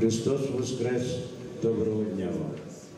Христос Воскрес! Доброго дня вам!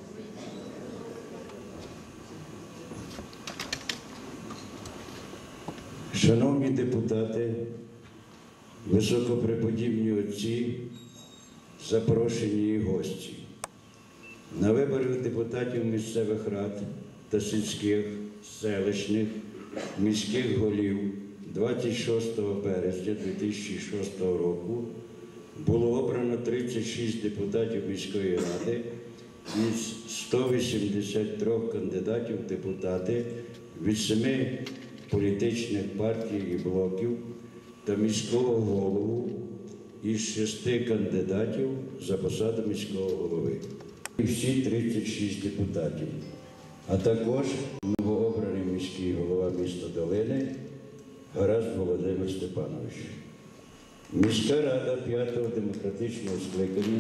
Шановні депутати, високопреподібні отці, запрошені і гості, на вибори депутатів місцевих рад та сільських, селищних, міських голів 26 березня 2006 року було обрано 36 депутатів міської ради із 183 кандидатів в депутати від 7 політичних партій і блоків та міського голову із 6 кандидатів за посаду міського голови. І всі 36 депутатів, а також новообраний міський голова міста Долини Гаразд Володимир Степанович. Міська рада 5-го демократичного скликання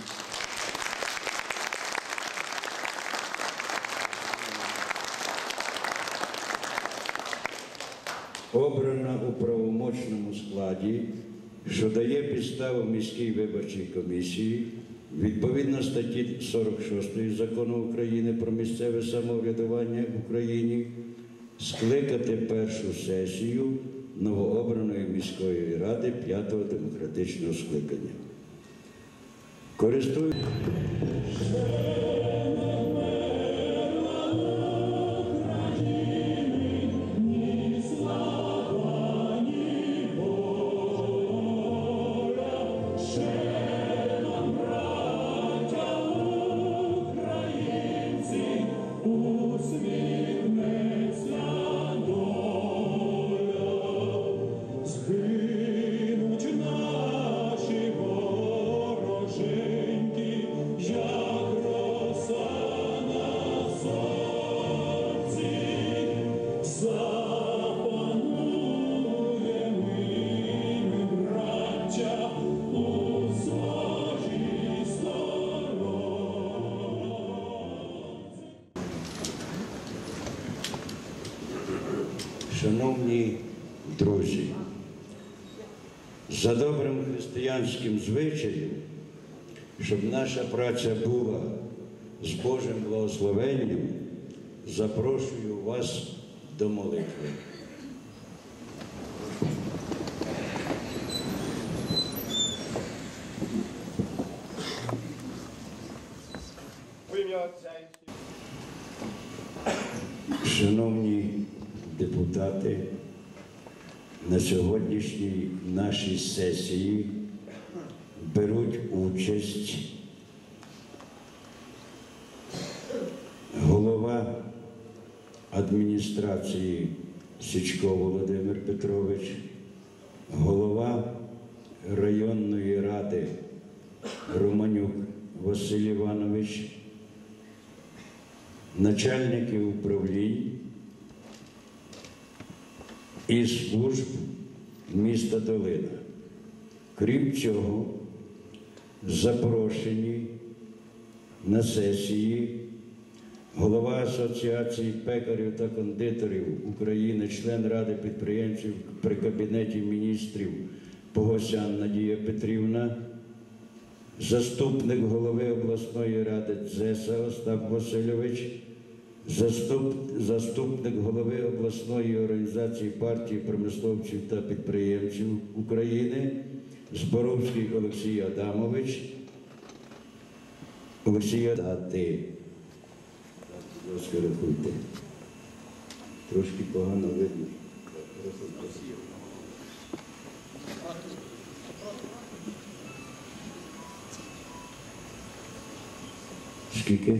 обрана у правомочному складі, що дає підставу міській виборчій комісії відповідно статті 46 Закону України про місцеве самоврядування в Україні скликати першу сесію новообраної міської ради 5-го демократичного скликання. Користуючись Шановні друзі, за добрим християнським звичаєм, щоб наша праця була з Божим благословенням, запрошую вас до молитви. Шановні депутати, на сьогоднішній нашій сесії беруть участь голова адміністрації Січко Володимир Петрович, голова районної ради Романюк Василь Іванович, начальники управлінь і служб міста Долина. Крім цього, запрошені на сесії голова Асоціації пекарів та кондитерів України, член Ради підприємців при Кабінеті міністрів Погосян Надія Петрівна, заступник голови обласної ради Дзеса Остап Васильович, заступник голови обласної організації партії промисловців та підприємців України Зборовський Олексій Адамович. Олексій Дати. Будь ласка, рахуйте. Трошки погано видно. Скільки?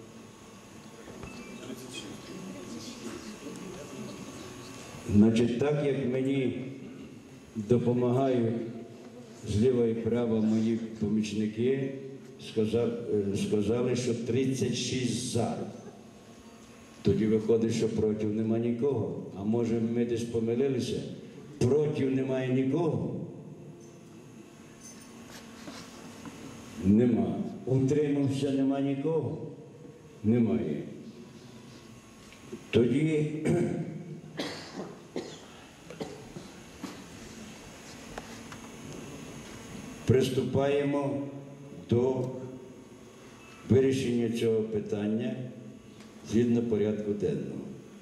Значить, так як мені допомагають зліва і права мої помічники, сказали, що 36 за. Тоді виходить, що проти нема нікого. А може ми десь помилилися? Проти немає нікого? Нема. Утримався нема нікого? Немає. Тоді приступаємо до вирішення цього питання згідно порядку денного.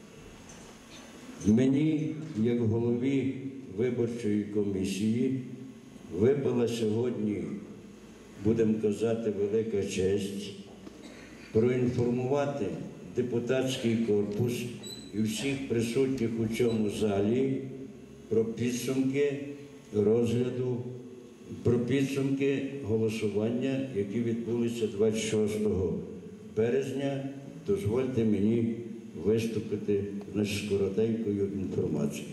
Мені, як голові виборчої комісії, випала сьогодні, будемо казати, велика честь проінформувати депутатський корпус і всіх присутніх у цьому залі про підсумки розгляду, про підсумки голосування, які відбулися 26 березня. Дозвольте мені виступити з коротенькою інформацією.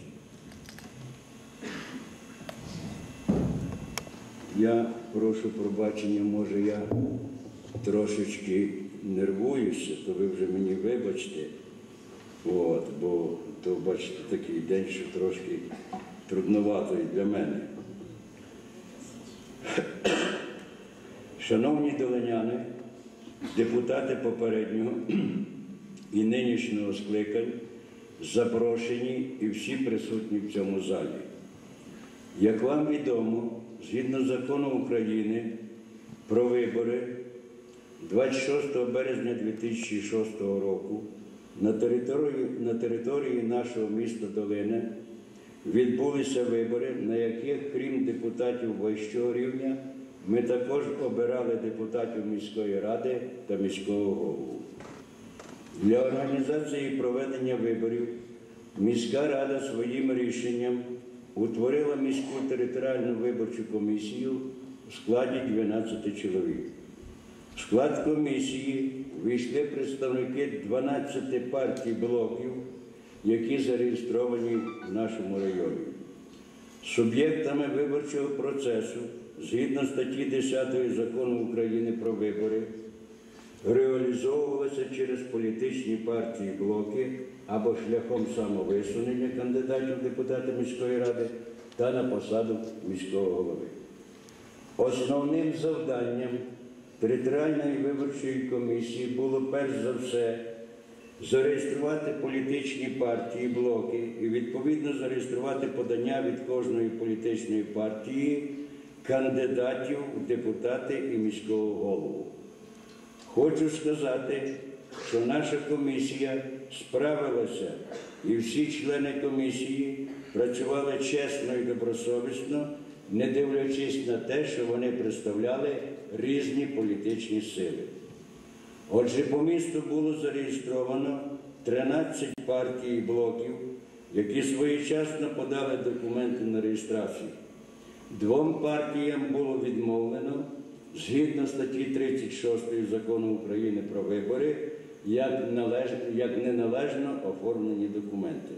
Я прошу пробачення, може я трошечки нервуюся, то ви вже мені вибачте, бо то, бачите, такий день, що трошки трудновато і для мене. Шановні долиняни, депутати попереднього і нинішнього скликань, запрошені і всі присутні в цьому залі. Як вам відомо, згідно закону України про вибори 26 березня 2006 року на території нашого міста Долини відбулися вибори, на яких, крім депутатів вищого рівня, ми також обирали депутатів міської ради та міського голову. Для організації і проведення виборів міська рада своїм рішенням утворила міську територіальну виборчу комісію у складі 12 чоловік. В склад комісії війшли представники 12 партій блоків, які зареєстровані в нашому районі. Суб'єктами виборчого процесу, згідно статті 10 Закону України про вибори, реалізовувалися через політичні партії блоки або шляхом самовисунення кандидатів в депутати міської ради та на посаду міського голови. Основним завданням територіальної виборчої комісії було перш за все зареєструвати політичні партії, блоки і відповідно зареєструвати подання від кожної політичної партії кандидатів у депутати і міського голову. Хочу сказати, що наша комісія справилася і всі члени комісії працювали чесно і добросовісно, не дивлячись на те, що вони представляли різні політичні сили. Отже, по місту було зареєстровано 13 партій і блоків, які своєчасно подали документи на реєстрацію. 2 партіям було відмовлено, згідно статті 36 Закону України про вибори, як неналежно оформлені документи.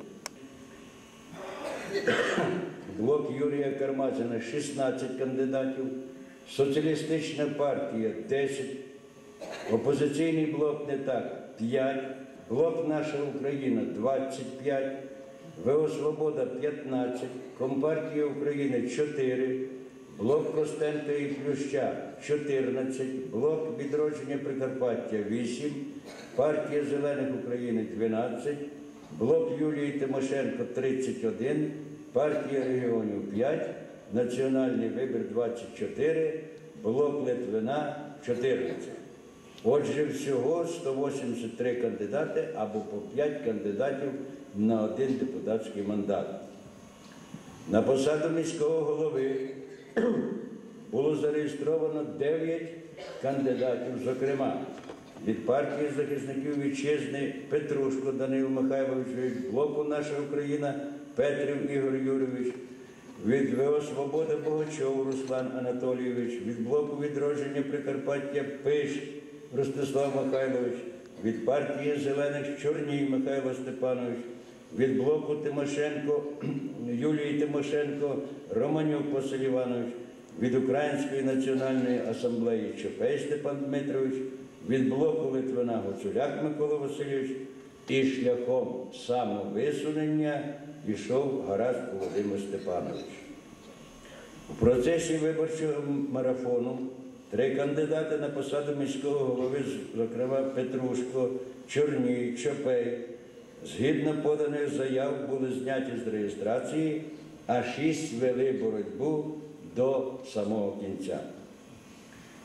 Блок Юрія Кармазіна – 16 кандидатів, Соціалістична партія – 10, Опозиційний блок «Не так» – 5, Блок Наша Україна – 25, ВО Свобода – 15, Компартія України – 4, Блок Костенка і Плюща – 14, Блок Відродження Прикарпаття – 8, Партія Зелених України – 12, Блок Юлії Тимошенко – 31, Партія регіонів – 5, Національний вибір – 24, Блок Литвина – 14. Отже, всього 183 кандидати або по 5 кандидатів на 1 депутатський мандат. На посаду міського голови було зареєстровано 9 кандидатів, зокрема, від партії захисників вітчизни Петрушко Данило Михайлович, від блоку «Наша Україна» Петрів Ігор Юрійович, від ВО «Свобода» Богачов Руслан Анатолійович, від блоку «Відродження Прикарпаття» Пиш Ростислав Михайлович, від партії Зелених Чорній Михайло Степанович, від блоку Тимошенко Юлії Тимошенко Романюк Василь Іванович, від Української національної асамблеї Чопей Степан Дмитрович, від блоку Литвина Гуцуляк Микола Васильович і шляхом самовисунення пішов Гараж Володимир Степанович. У процесі виборчого марафону 3 кандидати на посаду міського голови, зокрема Петрушко, Чорній, Чопей, згідно поданих заяв були зняті з реєстрації, а 6 вели боротьбу до самого кінця.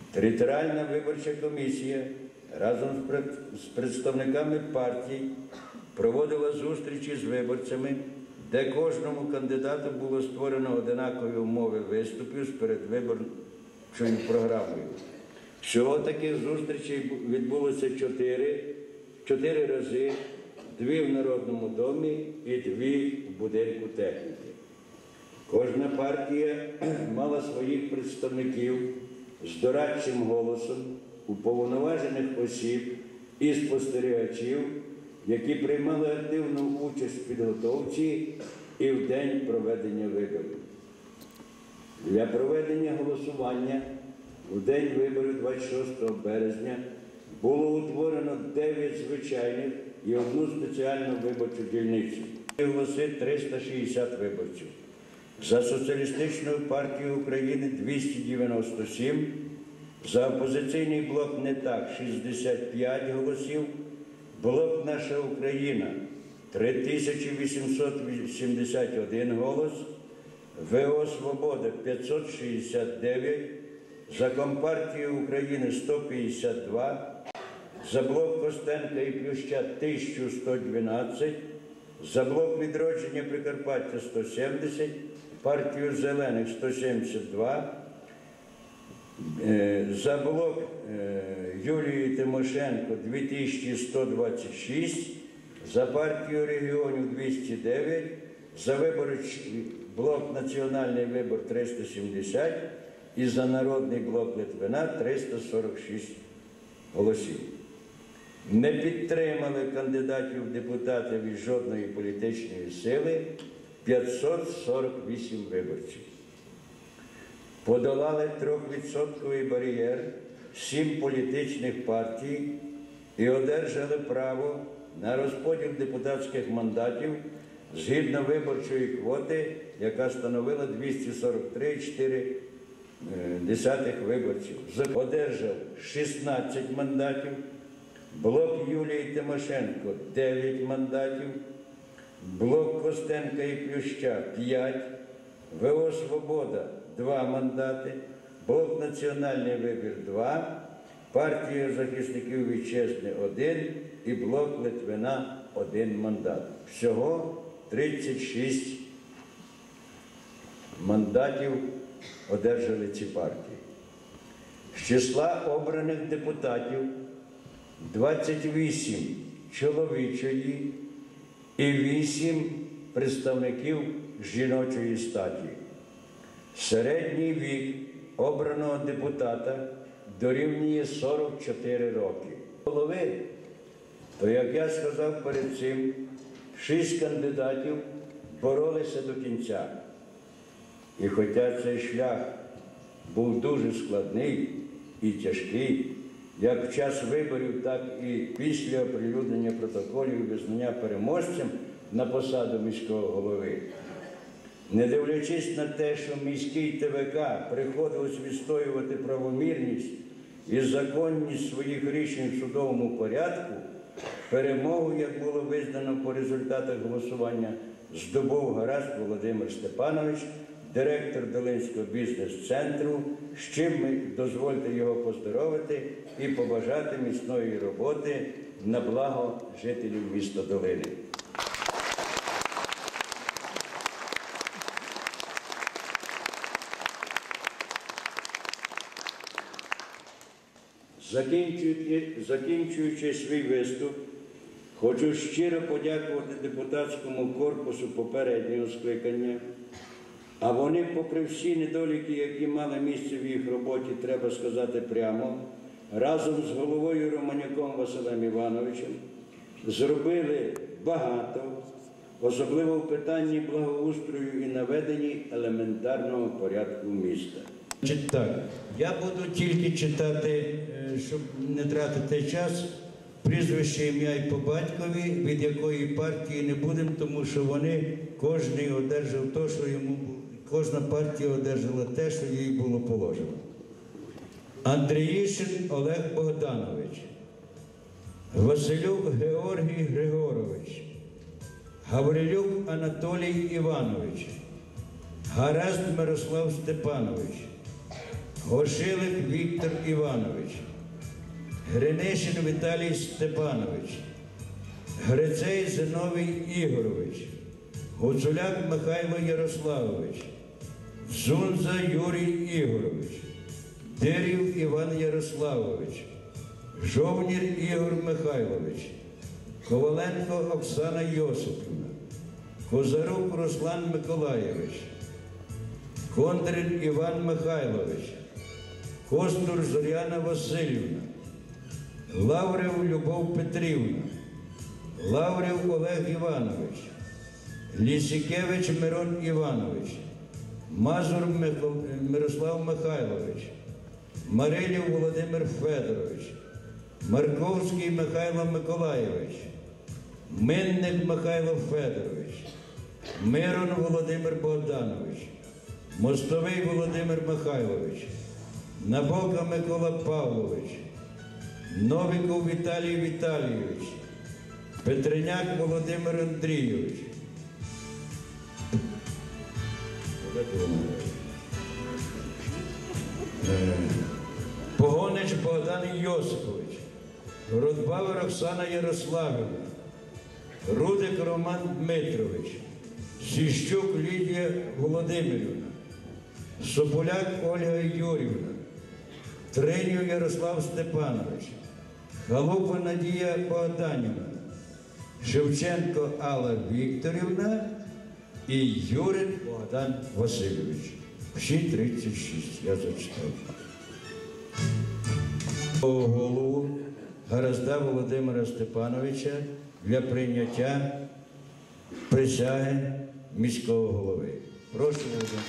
Територіальна виборча комісія разом з представниками партій проводила зустрічі з виборцями, де кожному кандидату було створено однакові умови виступів з передвиборчою програмою. Всього таких зустрічей відбулося 4 рази, 2 в Народному домі і 2 в будинку техніки. Кожна партія мала своїх представників з дорадчим голосом, уповноважених осіб і спостерігачів, які приймали активну участь в підготовці і в день проведення виборів. Для проведення голосування у день виборів 26 березня було утворено 9 звичайних і 1 спеціальну виборчу дільницю. Голоси 360 виборців. За Соціалістичною партією України 297, за опозиційний блок «Не так» 65 голосів, блок «Наша Україна» 3881 голос, ВО «Свобода» 569, за Компартію України 152, за блок Костенка і Плюща 1112, за блок «Відродження Прикарпаття» 170, партію «Зелених» 172, за блок Юлії Тимошенко 2126, за партію регіонів 209, за виборчий блок «Національний вибор» 370 і за народний блок Литвина 346 голосів. Не підтримали кандидатів в депутати від жодної політичної сили 548 виборців. Подолали 3% бар'єр 7 політичних партій і одержали право на розподіл депутатських мандатів згідно виборчої квоти, яка становила 243,4 виборців. Одержав 16 мандатів, блок Юлії Тимошенко 9 мандатів, блок Костенка і Плюща 5, ВО «Свобода» 2 мандати, блок «Національний вибір» 2, партія захисників вітчизни 1 і блок Литвина 1 мандат. Всього 36 мандатів одержали ці партії. З числа обраних депутатів 28 чоловічої і 8 представників жіночої статі. Середній вік обраного депутата дорівнює 44 роки. Голови, то, як я сказав перед цим, 6 кандидатів боролися до кінця. І хоча цей шлях був дуже складний і тяжкий, як в час виборів, так і після оприлюднення протоколів і визнання переможцем на посаду міського голови, не дивлячись на те, що міський ТВК приходилось відстоювати правомірність і законність своїх рішень в судовому порядку, перемогу, як було визнано по результатах голосування, здобув Гаразд Володимир Степанович, директор Долинського бізнес-центру, з чим ми дозвольте його поздоровити і побажати міцної роботи на благо жителів міста Долини. Закінчуючи свій виступ, хочу щиро подякувати депутатському корпусу попереднього скликання, а вони, попри всі недоліки, які мали місце в їх роботі, треба сказати прямо, разом з головою Романюком Василем Івановичем зробили багато, особливо в питанні благоустрою і наведенні елементарного порядку міста. Так, я буду тільки читати, щоб не тратити час, прізвище, ім'я і по батькові, від якої партії не будемо, тому що вони, кожен одержав те, що йому, кожна партія одержала те, що їй було положено. Андріїшин Олег Богданович, Василюк Георгій Григорович, Гаврилюк Анатолій Іванович, Гаразд Мирослав Степанович, Горшилик Віктор Іванович, Гринишин Віталій Степанович, Грицей Зиновій Ігорович, Гуцуляк Михайло Ярославович, Дзунза Юрій Ігорович, Дирів Іван Ярославович, Жовнір Ігор Михайлович, Коваленко Оксана Йосипівна, Козарук Руслан Миколайович, Кондрин Іван Михайлович, Костур Зоряна Васильівна, Лаврів Любов Петрівна, Лаврів Олег Іванович, Лісікевич Мирон Іванович, Мазур Мирослав Михайлович, Марилів Володимир Федорович, Марковський Михайло Миколайович, Минник Михайло Федорович, Мирон Володимир Богданович, Мостовий Володимир Михайлович, Набока Микола Павлович, Новіков Віталій Віталійович, Петриняк Володимир Андрійович, Погонич Богдан Йосипович, Рудбавер Оксана Ярославівна, Рудик Роман Дмитрович, Сіщук Лідія Володимирівна, Соболяк Ольга Юрівна, Тринів Ярослав Степанович, Халупа Надія Богданівна, Шевченко Алла Вікторівна і Юрин Богдан Васильович. Всі 36, я зачитав. Голову Гаразда Володимира Степановича для прийняття присяги міського голови. Прошу, Володимир.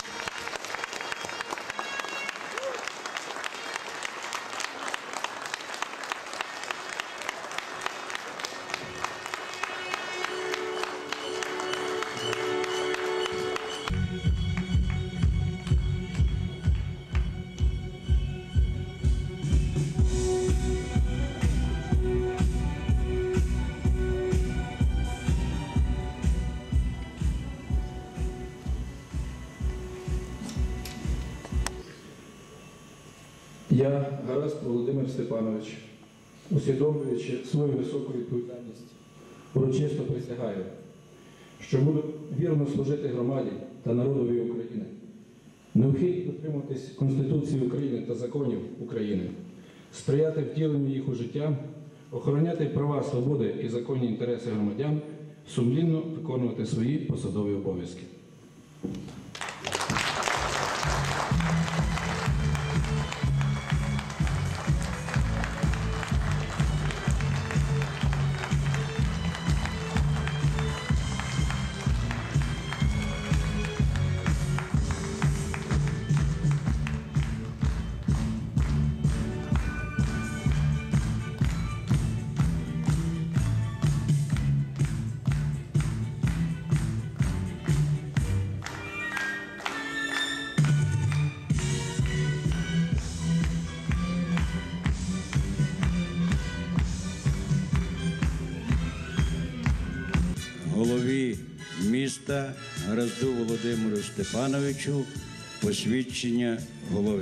Я, Гаразд Володимир Степанович, усвідомлюючи свою високу відповідальність, урочисто присягаю, що буду вірно служити громаді та народові України, неухильно дотримуватись Конституції України та законів України, сприяти втіленню їх у життя, охороняти права, свободи і законні інтереси громадян, сумлінно виконувати свої посадові обов'язки. Голові міста Гаразду Володимиру Степановичу посвідчення голови.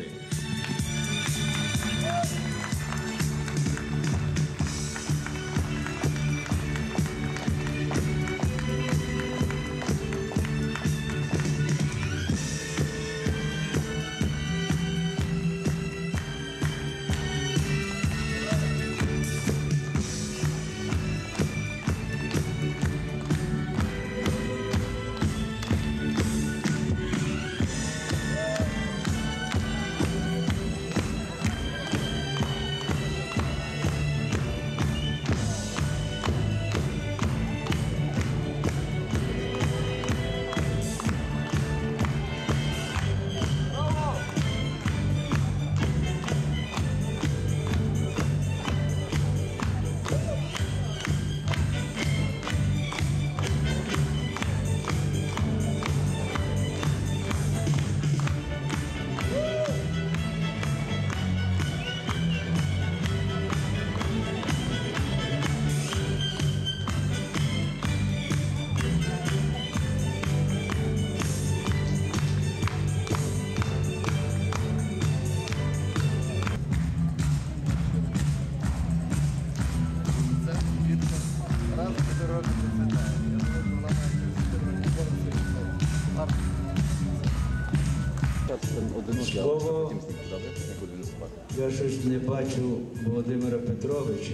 Слово, я щось не бачу Володимира Петровича.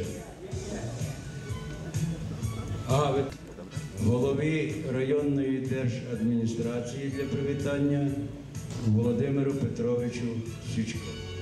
Голові районної держадміністрації для привітання Володимиру Петровичу Січко.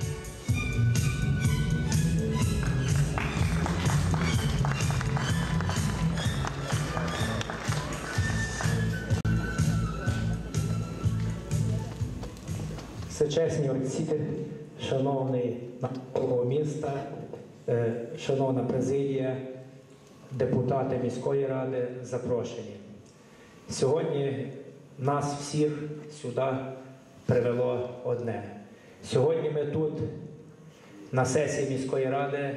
Всечесні отці, шановний голово міста, шановна президія, депутати міської ради, запрошені. Сьогодні нас всіх сюди привело одне. Сьогодні ми тут, на сесії міської ради,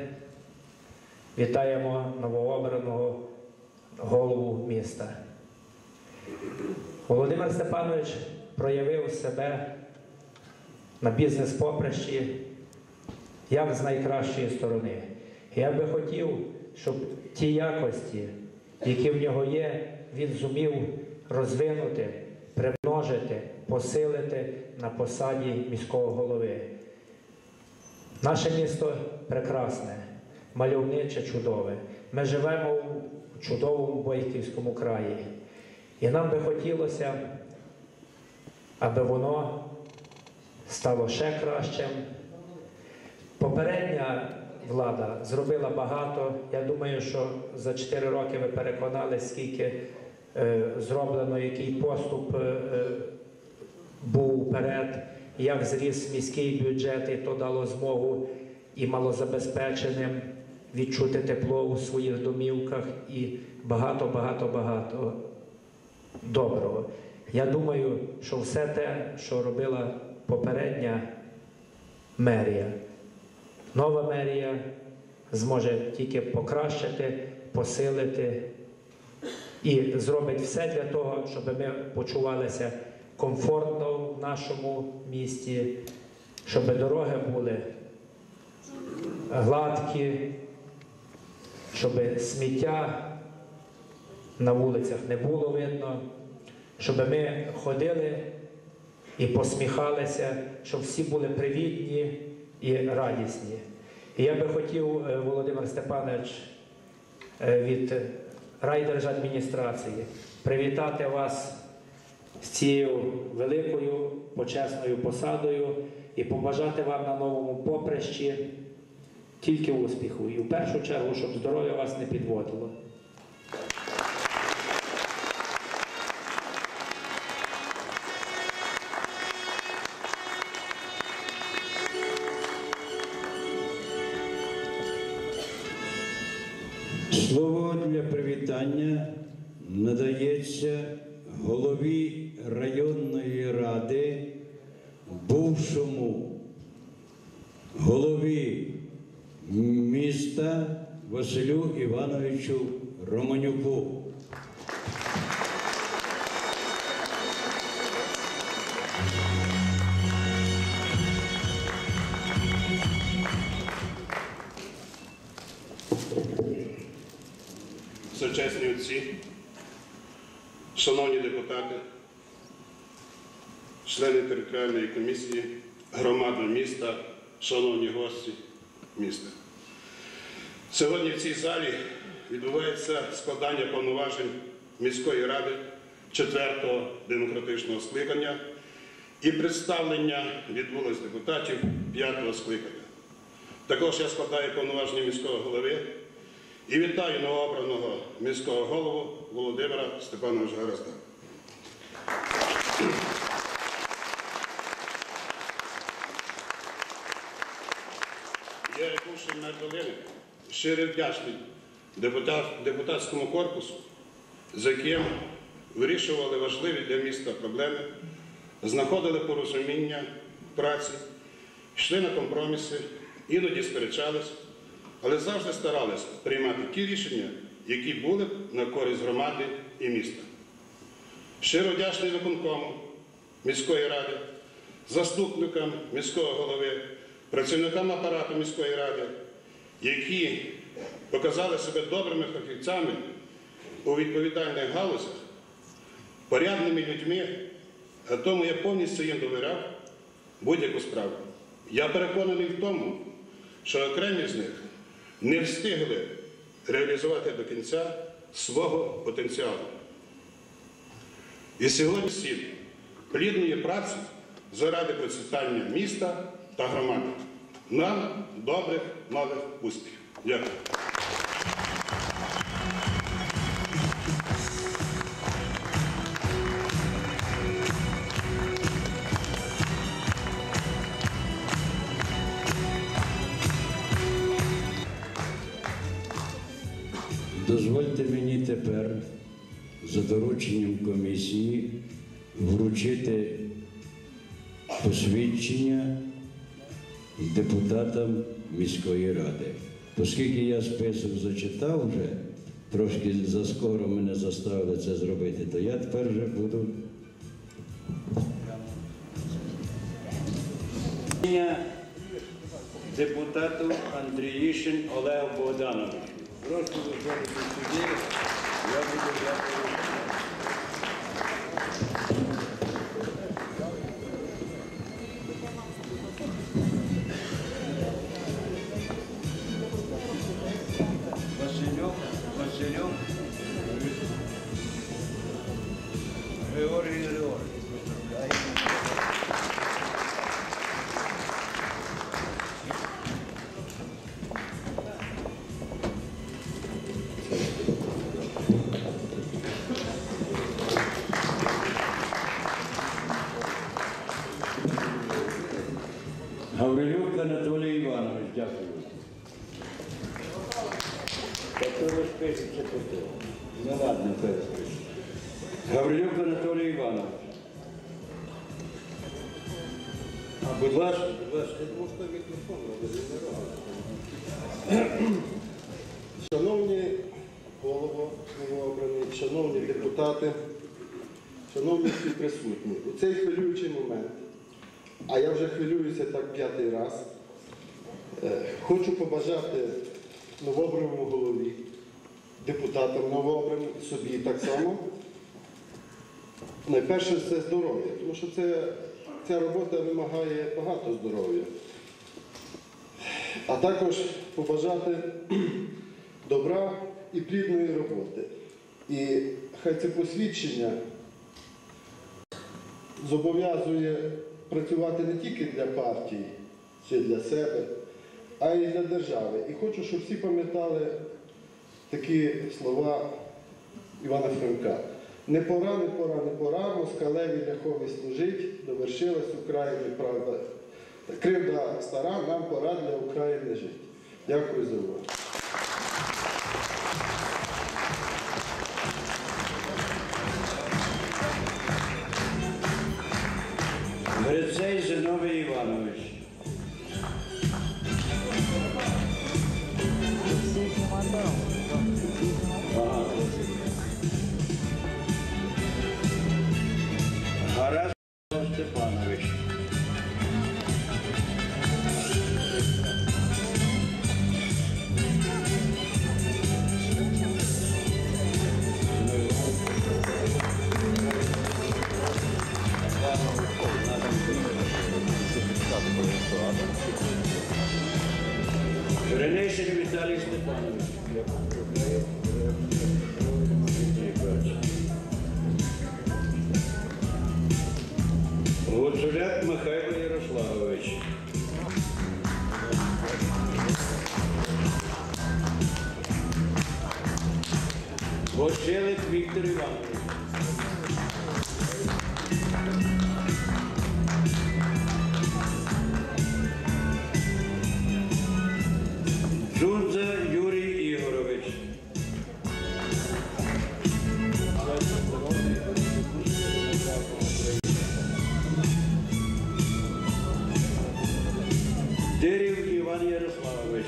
вітаємо новообраного голову міста. Володимир Степанович проявив себе на бізнес-поприщі як з найкращої сторони. Я би хотів, щоб ті якості, які в нього є, він зумів розвинути, примножити, посилити на посаді міського голови. Наше місто прекрасне, мальовниче, чудове. Ми живемо у чудовому Бойківському краї. І нам би хотілося, аби воно стало ще кращим. Попередня влада зробила багато. Я думаю, що за 4 роки ви переконалися, скільки зроблено, який поступ був вперед, як зріс міський бюджет, і то дало змогу і малозабезпеченим відчути тепло у своїх домівках і багато доброго. Я думаю, що все те, що робила попередня мерія, нова мерія зможе тільки покращити, посилити і зробить все для того, щоб ми почувалися комфортно в нашому місті, щоб дороги були гладкі, щоб сміття на вулицях не було видно, щоб ми ходили і посміхалися, щоб всі були привітні і радісні. І я би хотів, Володимир Степанович, від райдержадміністрації привітати вас з цією великою почесною посадою і побажати вам на новому поприщі тільки успіху. І в першу чергу, щоб здоров'я вас не підводило. Слово для привітання надається голові районної ради, бувшому голові міста Василю Івановичу Романюку. Всечесні отці, шановні депутати, члени територіальної комісії, громада міста, шановні гості міста. Сьогодні в цій залі відбувається складання повноважень міської ради 4-го демократичного скликання і представлення відбулось депутатів 5-го скликання. Також я складаю повноваження міського голови і вітаю новообраного міського голову Володимира Степановича Гаразда. Я, як бувший мер Долини, щиро вдячний депутатському корпусу, з яким вирішували важливі для міста проблеми, знаходили порозуміння в праці, йшли на компроміси, іноді сперечались, але завжди старалися приймати ті рішення, які були на користь громади і міста. Щиро вдячний виконкому міської ради, заступникам міського голови, працівникам апарату міської ради, які показали себе добрими фахівцями у відповідальних галузях, порядними людьми, а тому я повністю їм довіряв будь-яку справу. Я переконаний в тому, що окремі з них не встигли реалізувати до кінця свого потенціалу. І сьогодні всі плідної праці заради процвітання міста та громади. Нам добрих нових успіхів. Дякую. Дозвольте мені тепер за дорученням комісії вручити посвідчення депутатам міської ради. Оскільки я список зачитав вже, трошки заскоро мене заставили це зробити, то я тепер вже буду. Депутату Андріїшин Олегу Богдановичу. Прошу виходити сюди, я буду дякувати. Васильов, Георгій Григорович. Гаврилюк Анатолій Іванович, дякую. Хто розпишеться по тому? Ну ладно, хай розпишеться. Гаврилюк Анатолій Іванович. Будь ласка, будь ласка. Шановні голово новообраний, шановні депутати, шановні всі присутні, у цей хвилюючий момент, а я вже хвилююся так 5-й раз, хочу побажати новообраному голові, депутатам новообраним, собі так само, найперше це здоров'я, тому що ця робота вимагає багато здоров'я. А також побажати добра і плідної роботи. І хай це посвідчення зобов'язує працювати не тільки для партії чи для себе, а й для держави. І хочу, щоб всі пам'ятали такі слова Івана Франка. Не пора, не пора, не пора, москалеві ляхові служить, довершилась Україні правда. Кривда стара, нам пора для України жити. Дякую за увагу. Грицей Зиновій Іванович. Гарас Степанович. Ренишин Віталій Степанович. Гуцуляк Михайло Ярославович. Гощелик Віктор Іванович. Джудза Юрій Ігорович. Дирів Іван Ярославович.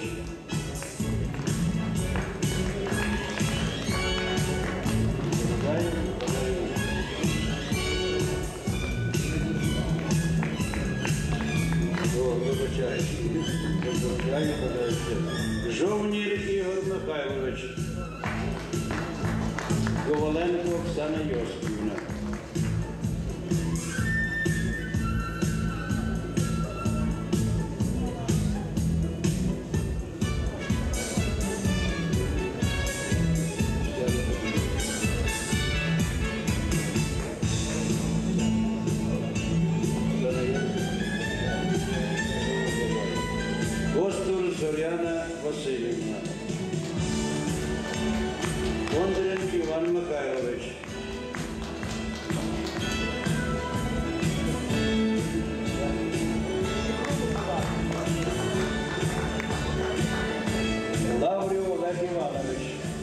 Жовнір Ігор Михайлович. Зоряна Йосипівна. Костур Зоряна Васильівна. Бондаренко Іван Михайлович. Лаврів Олег Іванович.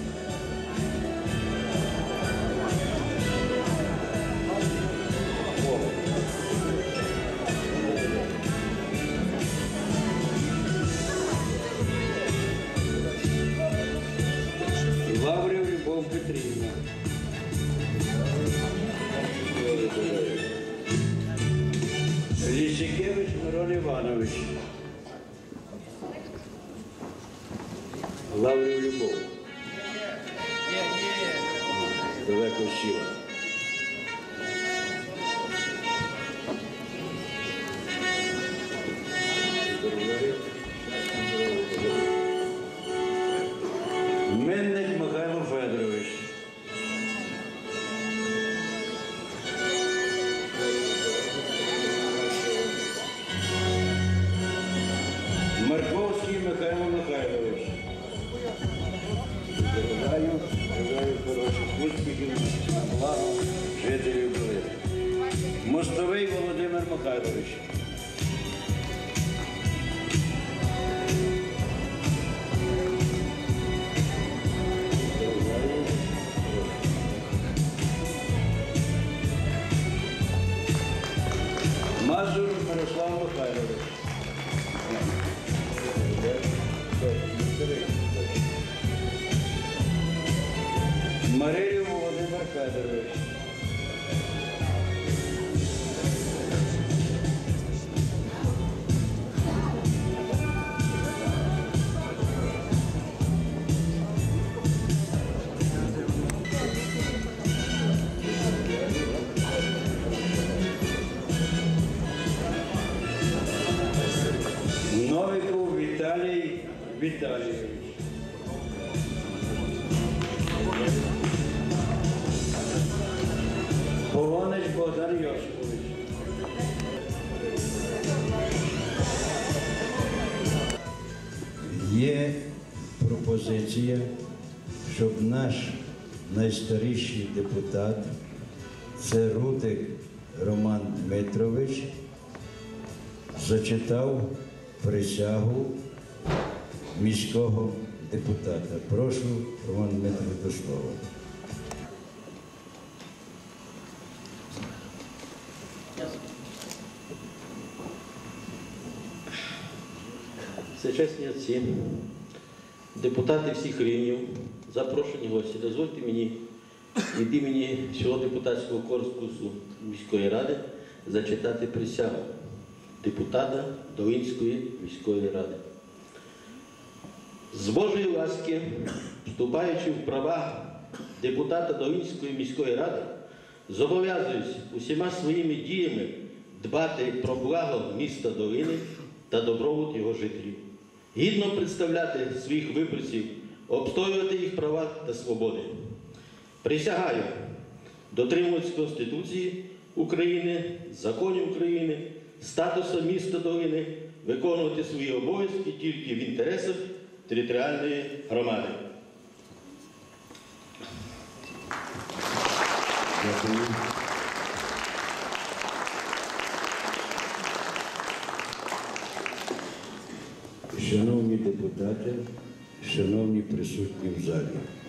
Лаврів Любов Петрівна. Лісікевич Мирон Іванович. Лаврів Любов. Далеко сіла. Менник Михайло Федорович. Марковський Михайло Михайлович. Бажаю хороших успіхів, благо жителів долини. Мостовий Володимир Михайлович. Мазур Мирослав Михайлович. Марилів Володимир Федорович. Новиков Віталій Віталійович. Полонець Богдан Йосипович. Є пропозиція, щоб наш найстаріший депутат, це Рудик Роман Дмитрович, зачитав присягу міського депутата. Прошу, Роман Дмитрович, до слова. Всечесні отці, депутати всіх рівнів, запрошені гості, дозвольте мені від імені всього депутатського корпусу міської ради зачитати присягу депутата Долинської міської ради. З Божої ласки, вступаючи в права депутата Долинської міської ради, зобов'язуюсь усіма своїми діями дбати про благо міста Долини та добробут його жителів, гідно представляти своїх виборців, обстоювати їх права та свободи. Присягаю дотримуватись Конституції України, законів України, статусу міста Долини, виконувати свої обов'язки тільки в інтересах територіальної громади. Дякую. Шановні депутати, шановні присутні в залі,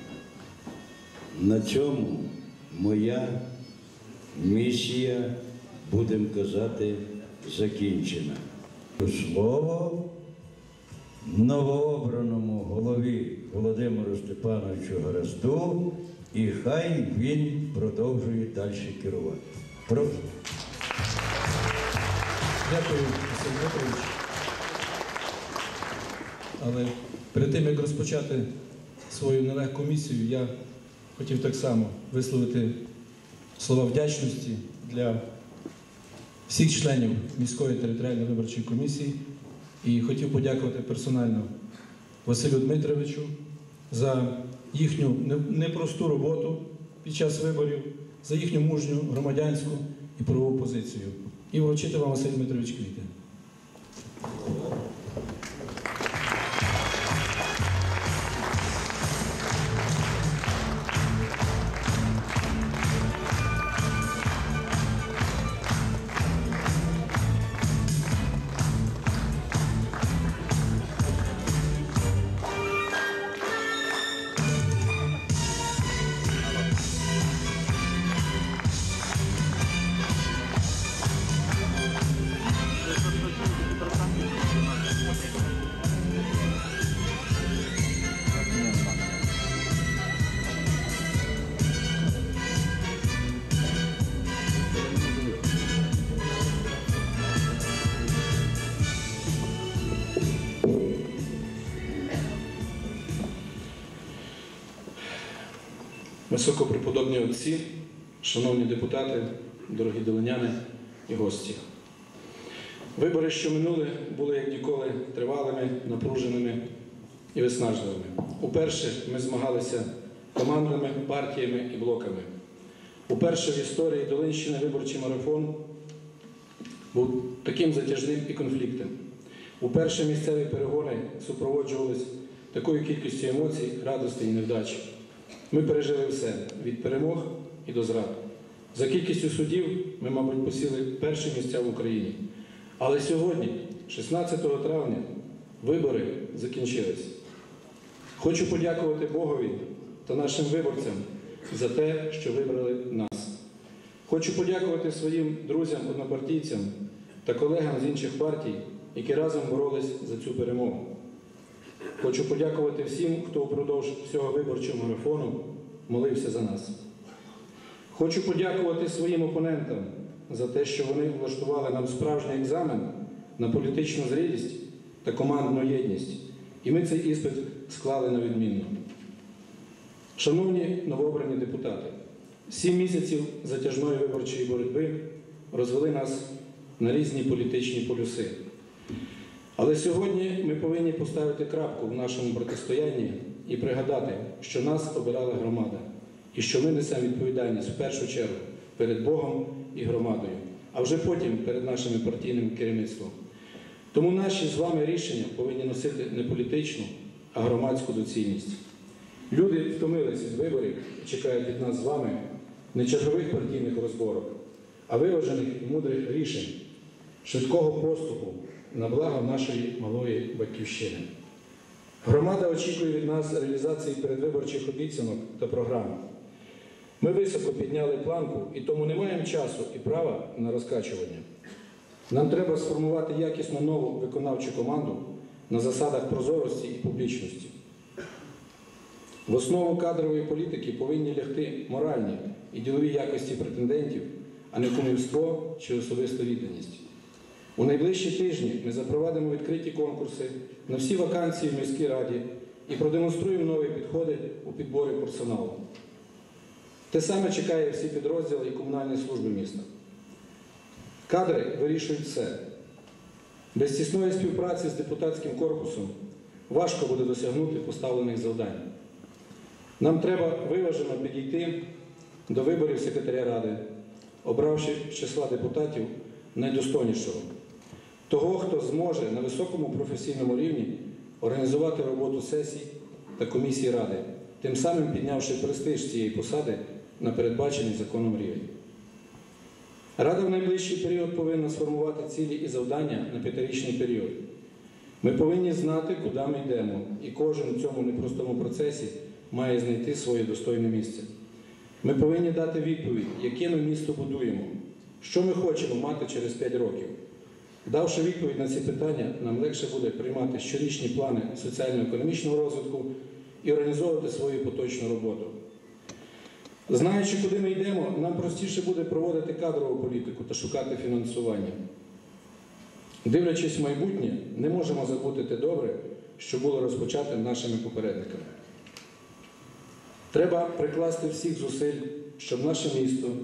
на цьому моя місія, будемо казати, закінчена. Слово новообраному голові Володимиру Степановичу Гаразду, і хай він продовжує далі керувати. Прошу. Дякую, Василь Дмитрович. Але перед тим, як розпочати свою нелегку місію, я хотів так само висловити слова вдячності для всіх членів міської територіальної виборчої комісії і хотів подякувати персонально Василю Дмитровичу за їхню непросту роботу під час виборів, за їхню мужню громадянську і правову позицію. І вручити вам, Василь Дмитрович, квіти. Високопреподобні отці, шановні депутати, дорогі долиняни і гості. Вибори, що минули, були як ніколи тривалими, напруженими і виснажливими. Уперше ми змагалися командами, партіями і блоками. Уперше в історії Долинщини виборчий марафон був таким затяжним і конфліктним. Уперше місцеві перегони супроводжувалися такою кількістю емоцій, радості і невдачі. Ми пережили все – від перемог і до зрад. За кількістю судів ми, мабуть, посіли перші місця в Україні. Але сьогодні, 16 травня, вибори закінчились. Хочу подякувати Богові та нашим виборцям за те, що вибрали нас. Хочу подякувати своїм друзям-однопартійцям та колегам з інших партій, які разом боролись за цю перемогу. Хочу подякувати всім, хто упродовж всього виборчого марафону молився за нас. Хочу подякувати своїм опонентам за те, що вони влаштували нам справжній екзамен на політичну зрілість та командну єдність. І ми цей іспит склали на відмінно. Шановні новообрані депутати, 7 місяців затяжної виборчої боротьби розвели нас на різні політичні полюси. Але сьогодні ми повинні поставити крапку в нашому протистоянні і пригадати, що нас обирала громада, і що ми несемо відповідальність в першу чергу перед Богом і громадою, а вже потім перед нашим партійним керівництвом. Тому наші з вами рішення повинні носити не політичну, а громадську доцільність. Люди втомилися від виборів і чекають від нас з вами не чергових партійних розборок, а виважених і мудрих рішень, швидкого поступу на благо нашої малої батьківщини. Громада очікує від нас реалізації передвиборчих обіцянок та програм. Ми високо підняли планку і тому не маємо часу і права на розкачування. Нам треба сформувати якісно нову виконавчу команду на засадах прозорості і публічності. В основу кадрової політики повинні лягти моральні і ділові якості претендентів, а не кумівство чи особиста відданість. У найближчі тижні ми запровадимо відкриті конкурси на всі вакансії в міській раді і продемонструємо нові підходи у підборі персоналу. Те саме чекає всі підрозділи і комунальні служби міста. Кадри вирішують все. Без тісної співпраці з депутатським корпусом важко буде досягнути поставлених завдань. Нам треба виважено підійти до виборів секретаря ради, обравши з числа депутатів найдостойнішого. Того, хто зможе на високому професійному рівні організувати роботу сесій та комісій ради, тим самим піднявши престиж цієї посади на передбачений законом рівень. Рада в найближчий період повинна сформувати цілі і завдання на 5-річний період. Ми повинні знати, куди ми йдемо, і кожен у цьому непростому процесі має знайти своє достойне місце. Ми повинні дати відповідь, яке ми місто будуємо, що ми хочемо мати через 5 років. Давши відповідь на ці питання, нам легше буде приймати щорічні плани соціально-економічного розвитку і організовувати свою поточну роботу. Знаючи, куди ми йдемо, нам простіше буде проводити кадрову політику та шукати фінансування. Дивлячись в майбутнє, не можемо забути те добре, що було розпочате нашими попередниками. Треба прикласти всіх зусиль, щоб наше місто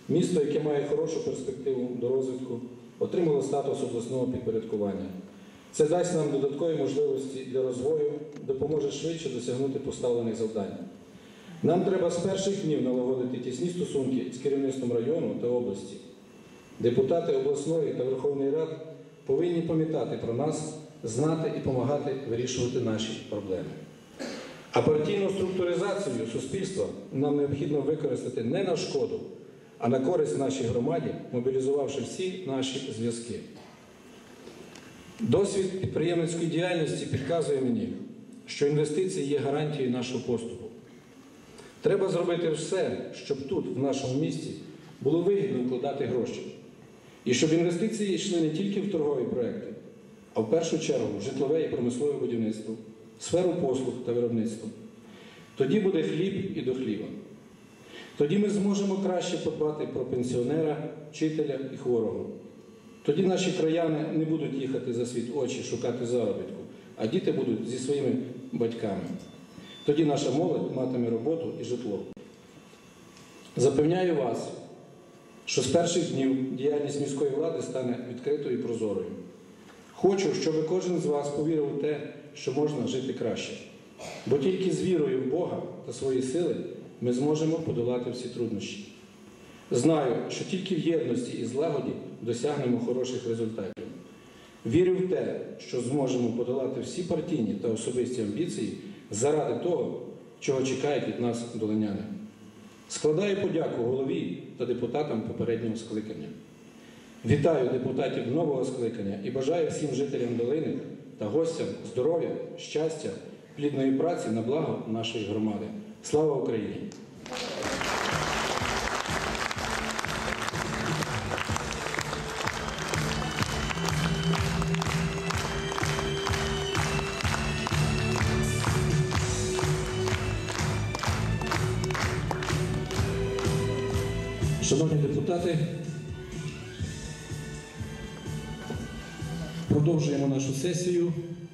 Місто, яке має хорошу перспективу до розвитку, отримало статус обласного підпорядкування. Це дасть нам додаткові можливості для розвою, допоможе швидше досягнути поставлених завдань. Нам треба з перших днів налагодити тісні стосунки з керівництвом району та області. Депутати обласної та Верховної Ради повинні пам'ятати про нас, знати і допомагати вирішувати наші проблеми. А партійну структуризацію суспільства нам необхідно використати не на шкоду, а на користь нашій громаді, мобілізувавши всі наші зв'язки. Досвід підприємницької діяльності підказує мені, що інвестиції є гарантією нашого поступу. Треба зробити все, щоб тут, в нашому місті, було вигідно вкладати гроші. І щоб інвестиції йшли не тільки в торгові проекти, а в першу чергу в житлове і промислове будівництво, сферу послуг та виробництва. Тоді буде хліб і до хліба. Тоді ми зможемо краще подбати про пенсіонера, вчителя і хворого. Тоді наші краяни не будуть їхати за світ очі шукати заробітку, а діти будуть зі своїми батьками. Тоді наша молодь матиме роботу і житло. Запевняю вас, що з перших днів діяльність міської влади стане відкритою і прозорою. Хочу, щоб кожен з вас повірив у те, що можна жити краще. Бо тільки з вірою в Бога та свої сили ми зможемо подолати всі труднощі. Знаю, що тільки в єдності і злагоді досягнемо хороших результатів. Вірю в те, що зможемо подолати всі партійні та особисті амбіції заради того, чого чекають від нас долиняни. Складаю подяку голові та депутатам попереднього скликання. Вітаю депутатів нового скликання і бажаю всім жителям долини та гостям здоров'я, щастя, плідної праці на благо нашої громади. Слава Україні! Шановні депутати, продовжуємо нашу сесію.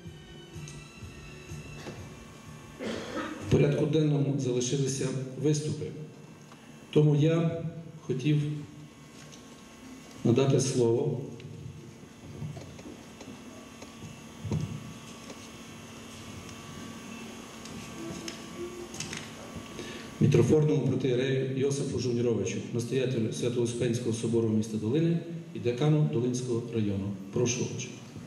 В порядку денному залишилися виступи. Тому я хотів надати слово митрофорному протоієрею Йосифу Жовніровичу, настоятелю Свято-Успенського собору міста Долини і декану Долинського району. Прошу, отче.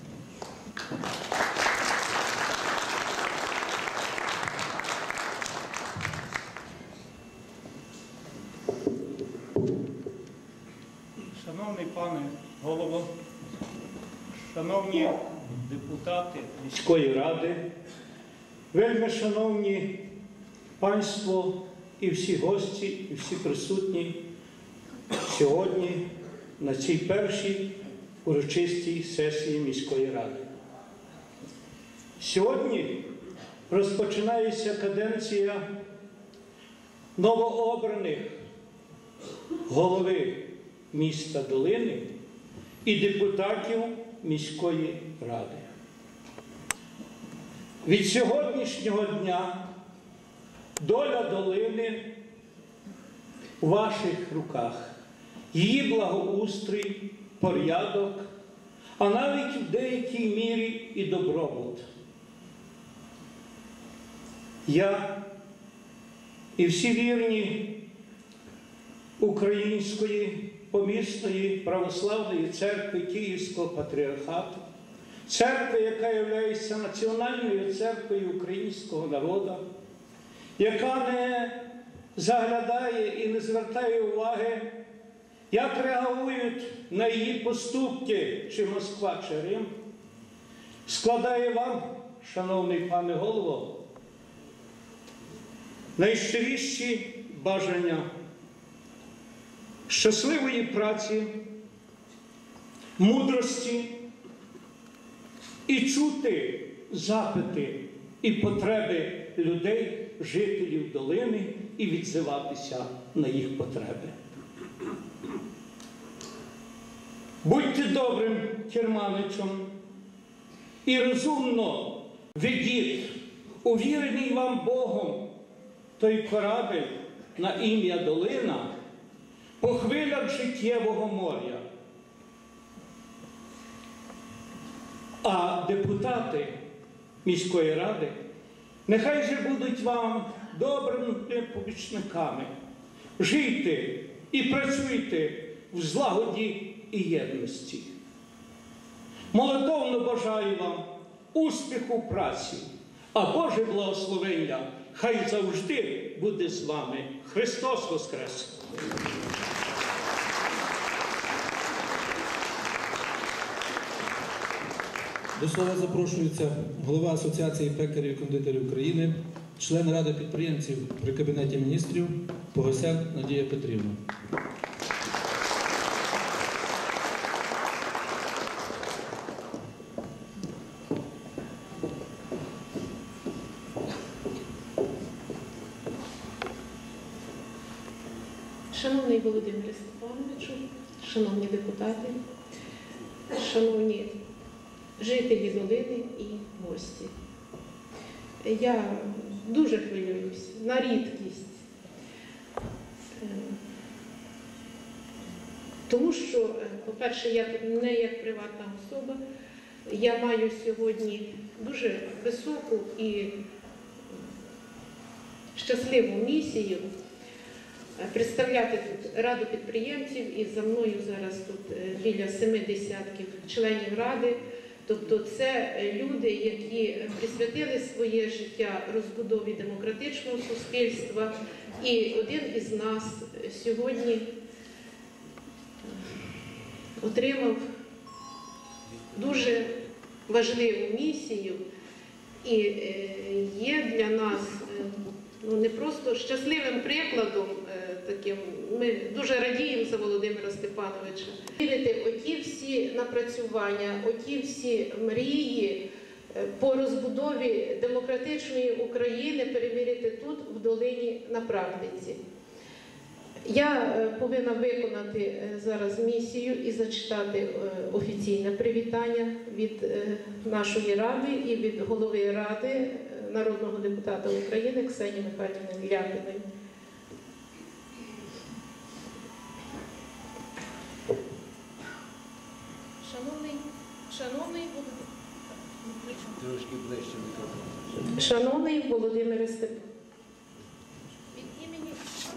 Шановний пане голово, шановні депутати міської ради, вельми шановні панство і всі гості, і всі присутні сьогодні на цій першій урочистій сесії міської ради. Сьогодні розпочинається каденція новообраних голови міста Долини і депутатів міської ради. Від сьогоднішнього дня доля Долини у ваших руках, її благоустрій, порядок, а навіть в деякій мірі і добробут. Я і всі вірні Української помісної православної церкви Київського патріархату, церкви, яка є національною церквою українського народу, яка не заглядає і не звертає уваги, як реагують на її поступки, чи Москва, чи Рим, складає вам, шановний пане голово, найщиріші бажання щасливої праці, мудрості і чути запити і потреби людей, жителів долини, і відзиватися на їх потреби. Будьте добрим керманичем і розумно ведіть увірений вам Богом той корабель на ім'я Долина по хвилях життєвого моря. А депутати міської ради нехай же будуть вам добрими помічниками. Жийте і працюйте в злагоді і єдності. Молитовно бажаю вам успіху в праці, а Боже благословення хай завжди буде з вами. Христос Воскрес! До слова запрошується голова Асоціації пекарів і кондитерів України, член Ради підприємців при Кабінеті міністрів Погосян Надія Петрівна. Шановний Володимире Степановичу, шановні депутати, шановні жителі долини і гості. Я дуже хвилююсь на рідкість, тому що, по-перше, я тут не як приватна особа, я маю сьогодні дуже високу і щасливу місію представляти тут Раду підприємців, і за мною зараз тут біля 70 членів Ради. Тобто це люди, які присвятили своє життя розбудові демократичного суспільства. І один із нас сьогодні отримав дуже важливу місію і є для нас не просто щасливим прикладом таким. Ми дуже радіємо за Володимира Степановича. Вірити, оті всі напрацювання, оті всі мрії по розбудові демократичної України перевірити тут, в долині, на практиці. Я повинна виконати зараз місію і зачитати офіційне привітання від нашої Ради і від голови Ради, народного депутата України Ксенії Михайлівни Ляпіної. Шановний Володимире Степановичу, від імені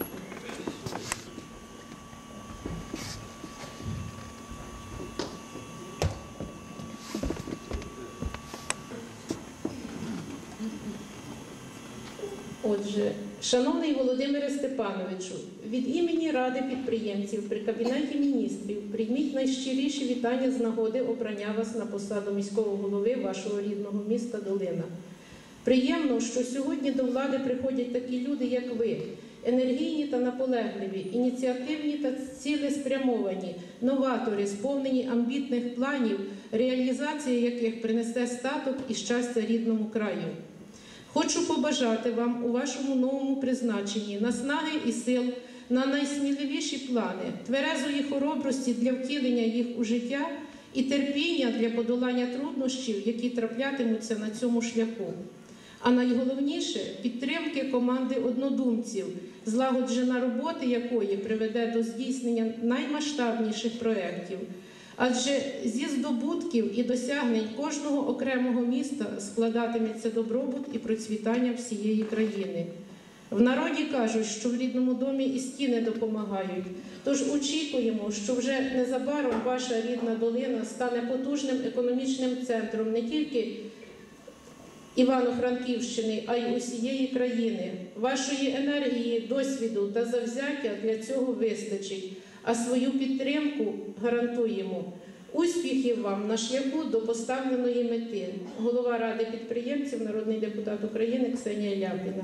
Отже, шановний Володимире Степановичу, від імені Ради підприємців при Кабінеті міністрів прийміть найщиріші вітання з нагоди обрання вас на посаду міського голови вашого рідного міста Долина. Приємно, що сьогодні до влади приходять такі люди, як ви, енергійні та наполегливі, ініціативні та цілеспрямовані, новатори, сповнені амбітних планів, реалізація яких принесе статок і щастя рідному краю. Хочу побажати вам у вашому новому призначенні наснаги і сил на найсміливіші плани, тверезої хоробрості для втілення їх у життя і терпіння для подолання труднощів, які траплятимуться на цьому шляху. А найголовніше – підтримки команди однодумців, злагоджена робота якої приведе до здійснення наймасштабніших проєктів. Адже зі здобутків і досягнень кожного окремого міста складатиметься добробут і процвітання всієї країни. В народі кажуть, що в рідному домі і стіни допомагають. Тож очікуємо, що вже незабаром ваша рідна долина стане потужним економічним центром не тільки Івано-Франківщини, а й усієї країни. Вашої енергії, досвіду та завзяття для цього вистачить, а свою підтримку гарантуємо. Успіхів вам на шляху до поставленої мети. Голова Ради підприємців, народний депутат України Ксенія Ляпіна.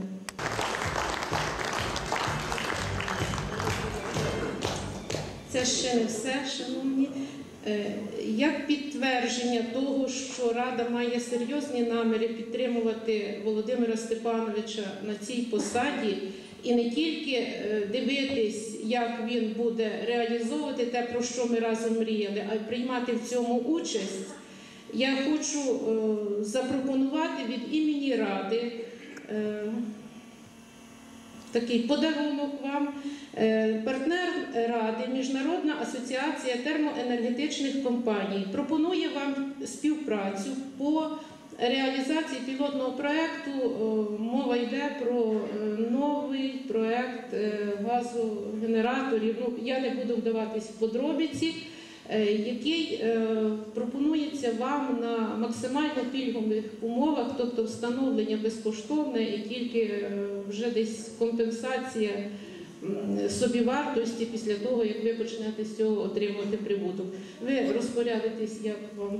Це ще не все, шановні. Як підтвердження того, що Рада має серйозні наміри підтримувати Володимира Степановича на цій посаді і не тільки дивитись, як він буде реалізовувати те, про що ми разом мріяли, а й приймати в цьому участь, я хочу запропонувати від імені Ради такий подарунок вам. Партнер Ради, Міжнародна асоціація термоенергетичних компаній, пропонує вам співпрацю по реалізації пілотного проєкту. Мова йде про новий проєкт газогенераторів. Я не буду вдаватись в подробиці, який пропонується вам на максимально пільгових умовах, тобто встановлення безкоштовне і тільки вже десь компенсація собівартості після того, як ви почнете з цього отримувати прибуток. Ви розпорядитесь, як вам.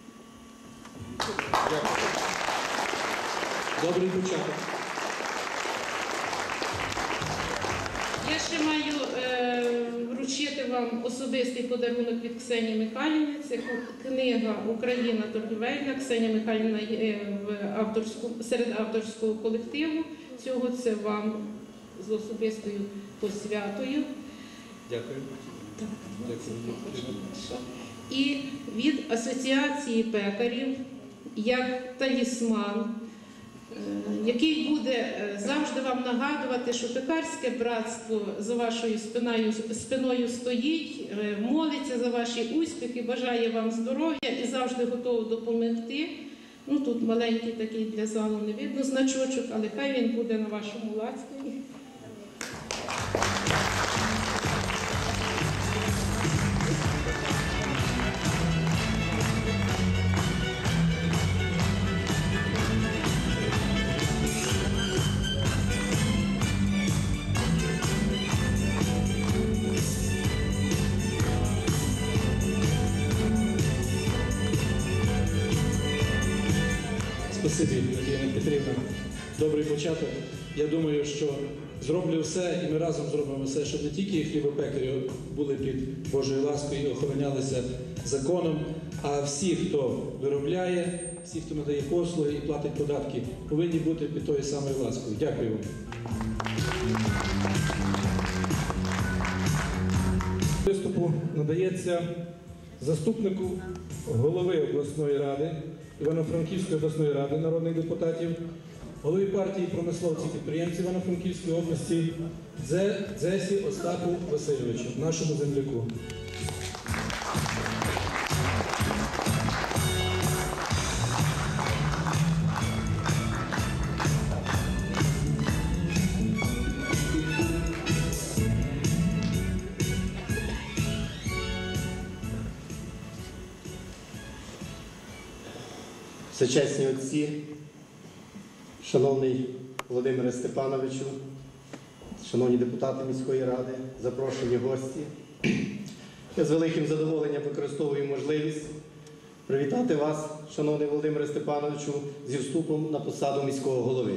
Добрий початок. Я ще маю вручити вам особистий подарунок від Ксенії Михайлівни. Це книга «Україна торгівельна». Ксенія Михайлівна є серед авторського колективу. Цього це вам з особистою посвятою. Дякую. І від Асоціації пекарів як талісман, який буде завжди вам нагадувати, що пекарське братство за вашою спиною стоїть, молиться за ваші успіхи, бажає вам здоров'я і завжди готовий допомогти. Ну, тут маленький такий для залу не видно значочок, але хай він буде на вашому лацкані. Спасибі, Надія Петрівна. Добрий початок. Я думаю, що зроблю все, і ми разом зробимо все, щоб не тільки хлібопекарі були під Божою ласкою і охоронялися законом, а всі, хто виробляє, всі, хто надає послуги і платить податки, повинні бути під тою самою ласкою. Дякую вам. Виступу надається заступнику голови обласної ради, Івано-Франківської обласної ради народних депутатів, голові партії промисловців підприємців Івано-Франківської області Дзесі Остапу Васильовичу, нашому земляку. Всечесні отці, шановний Володимире Степановичу, шановні депутати міської ради, запрошені гості, я з великим задоволенням використовую можливість привітати вас, шановний Володимире Степановичу, зі вступом на посаду міського голови.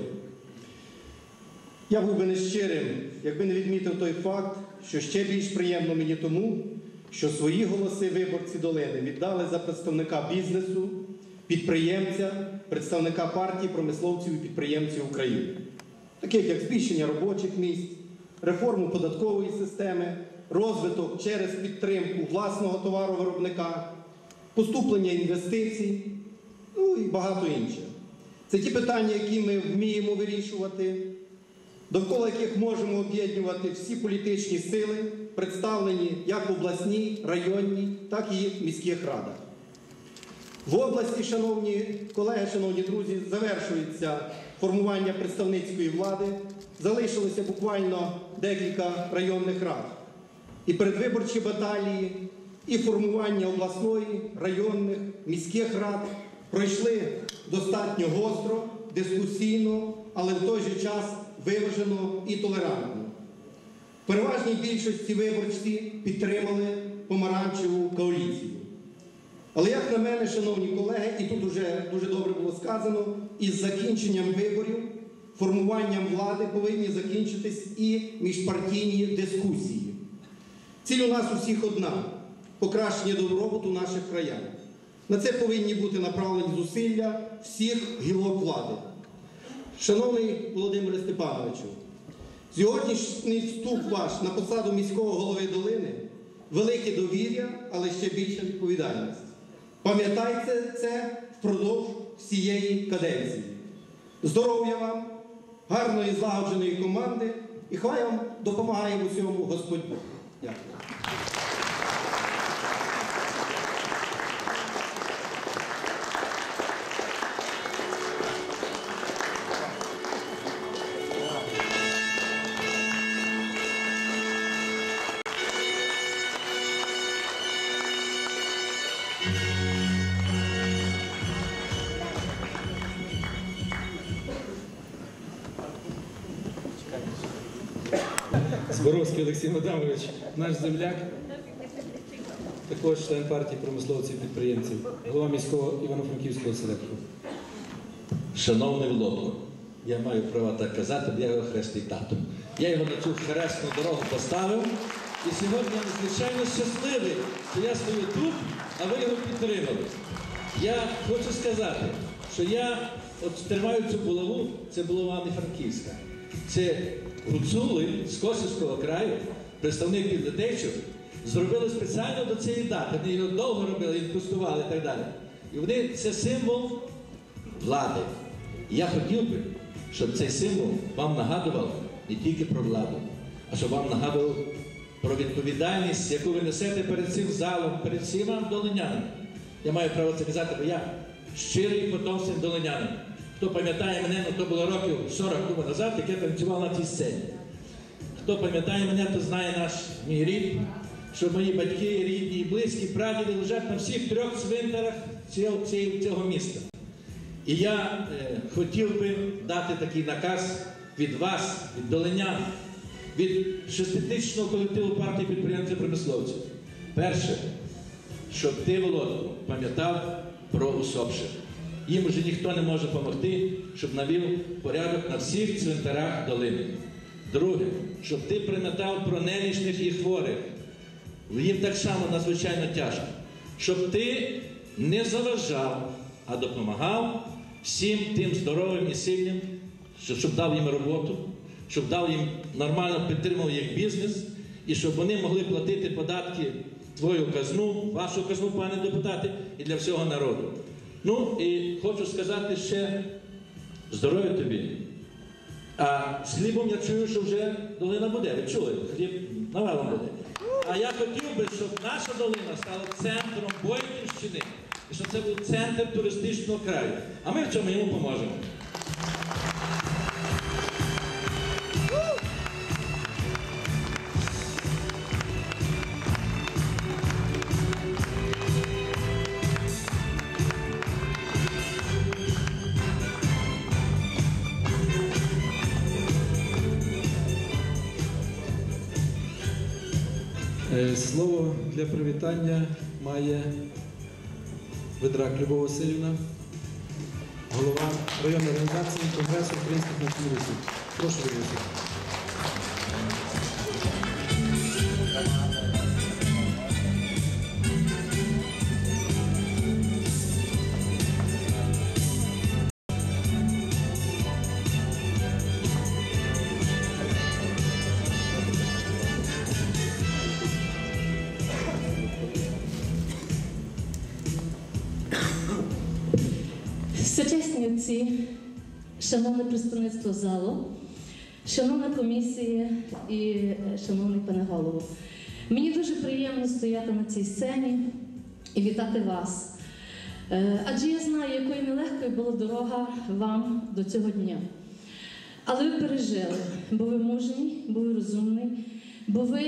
Я був би нещирим, якби не відмітив той факт, що ще більш приємно мені тому, що свої голоси виборці долини віддали за представника бізнесу, підприємця, представника партії промисловців і підприємців України, таких як збільшення робочих місць, реформу податкової системи, розвиток через підтримку власного товаровиробника, поступлення інвестицій, ну і багато інших. Це ті питання, які ми вміємо вирішувати, довкола яких можемо об'єднувати всі політичні сили, представлені як в обласній, районній, так і в міських радах. В області, шановні колеги, шановні друзі, завершується формування представницької влади, залишилося буквально декілька районних рад. І передвиборчі баталії, і формування обласної, районних, міських рад пройшли достатньо гостро, дискусійно, але в той же час виважено і толерантно. В переважній більшості виборці підтримали помаранчеву коаліцію. Але, як на мене, шановні колеги, і тут вже дуже добре було сказано, із закінченням виборів, формуванням влади повинні закінчитись і міжпартійні дискусії. Ціль у нас усіх одна – покращення добробуту наших краян. На це повинні бути направлені зусилля всіх гілок влади. Шановний Володимире Степановичу, сьогоднішній вступ ваш на посаду міського голови долини – велике довір'я, але ще більша відповідальність. Пам'ятайте це впродовж всієї каденції. Здоров'я вам, гарної злагодженої команди І хай вам допомагає в усьому Господь Бог. Дякую. Зборовський Олексій Адамович, наш земляк, також член партії промисловців і підприємців, голова міського Івано-Франківського селектору. Шановний Володко, я маю право так казати, бо я його хресний тато. Я його на цю хресну дорогу поставив, і сьогодні я надзвичайно щасливий, що я стою тут, а ви його підтримали. Я хочу сказати, що я от тримаю цю булаву, це булава не франківська. Це гуцули з Косівського краю, представник Підлетейчук, зробили спеціально до цієї дати. Вони його довго робили, інвестували і так далі. І вони, це символ влади. І я хотів би, щоб цей символ вам нагадував не тільки про владу, а щоб вам нагадував про відповідальність, яку ви несете перед цим залом, перед всіма долинянами. Я маю право це казати, бо я щирий потомственний долинянин. Хто пам'ятає мене, ну то було років 40 тому назад, як я танцював на цій сцені. Хто пам'ятає мене, то знає мій рід, що мої батьки, рідні і близькі, прадіди лежать на всіх 3 цвинтарах цього міста. І я хотів би дати такий наказ від вас, від долинян, від 6-тисячного колективу партії підприємців-промисловців. Перше, щоб ти, Володко, пам'ятав про усопших. Їм вже ніхто не може допомогти, щоб навів порядок на всіх цвинтарах долини. Друге, щоб ти пам'ятав про немічних і хворих. Їм так само надзвичайно тяжко. Щоб ти не заважав, а допомагав всім тим здоровим і сильним, щоб дав їм роботу, щоб дав їм нормально підтримував їх бізнес, і щоб вони могли платити податки в твою казну, вашу казну, пане депутати, і для всього народу. Ну, і хочу сказати ще здоров'я тобі. А з хлібом я чую, що вже долина буде. Ви чули? Хліб навалом буде. А я хотів би, щоб наша долина стала центром Бойківщини, і щоб це був центр туристичного краю. А ми в цьому йому поможемо. Слово для привітання має Ведрак Любов Васильівна, голова районної організації Конгресу українських націоналістів. Прошу, Любов. Сучасні отці, шановне представництво залу, шановна комісія і шановний пане голово. Мені дуже приємно стояти на цій сцені і вітати вас. Адже я знаю, якою нелегкою була дорога вам до цього дня. Але ви пережили, бо ви мужній, бо ви розумний, бо ви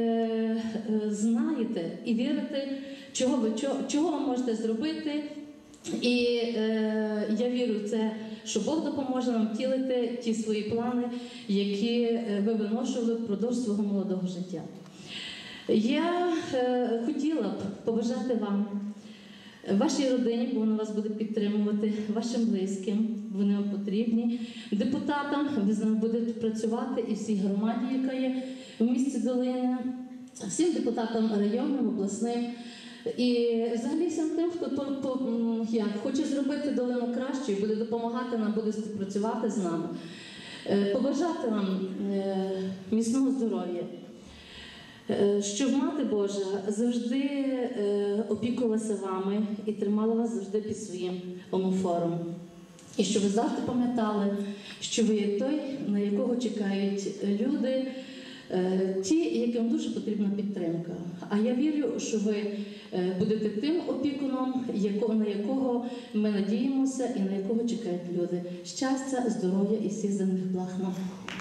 знаєте і вірите, чого ви можете зробити. І я вірю в це, що Бог допоможе нам втілити ті свої плани, які ви виношували впродовж свого молодого життя. Я хотіла б побажати вам, вашій родині, бо вона вас буде підтримувати, вашим близьким, вони вам потрібні, депутатам, ви з ними будете працювати, і всій громаді, яка є в місті Долина, всім депутатам районним, обласним, і взагалі всім тим, хто хоче зробити долину кращою, буде допомагати нам, буде співпрацювати з нами. Побажати вам міцного здоров'я, щоб Мати Божа завжди опікувалася вами і тримала вас завжди під своїм омофором. І щоб ви завжди пам'ятали, що ви є той, на якого чекають люди, ті, яким дуже потрібна підтримка. А я вірю, що ви будете тим опікуном, на якого ми надіємося і на якого чекають люди. Щастя, здоров'я і всіх земних благ нам.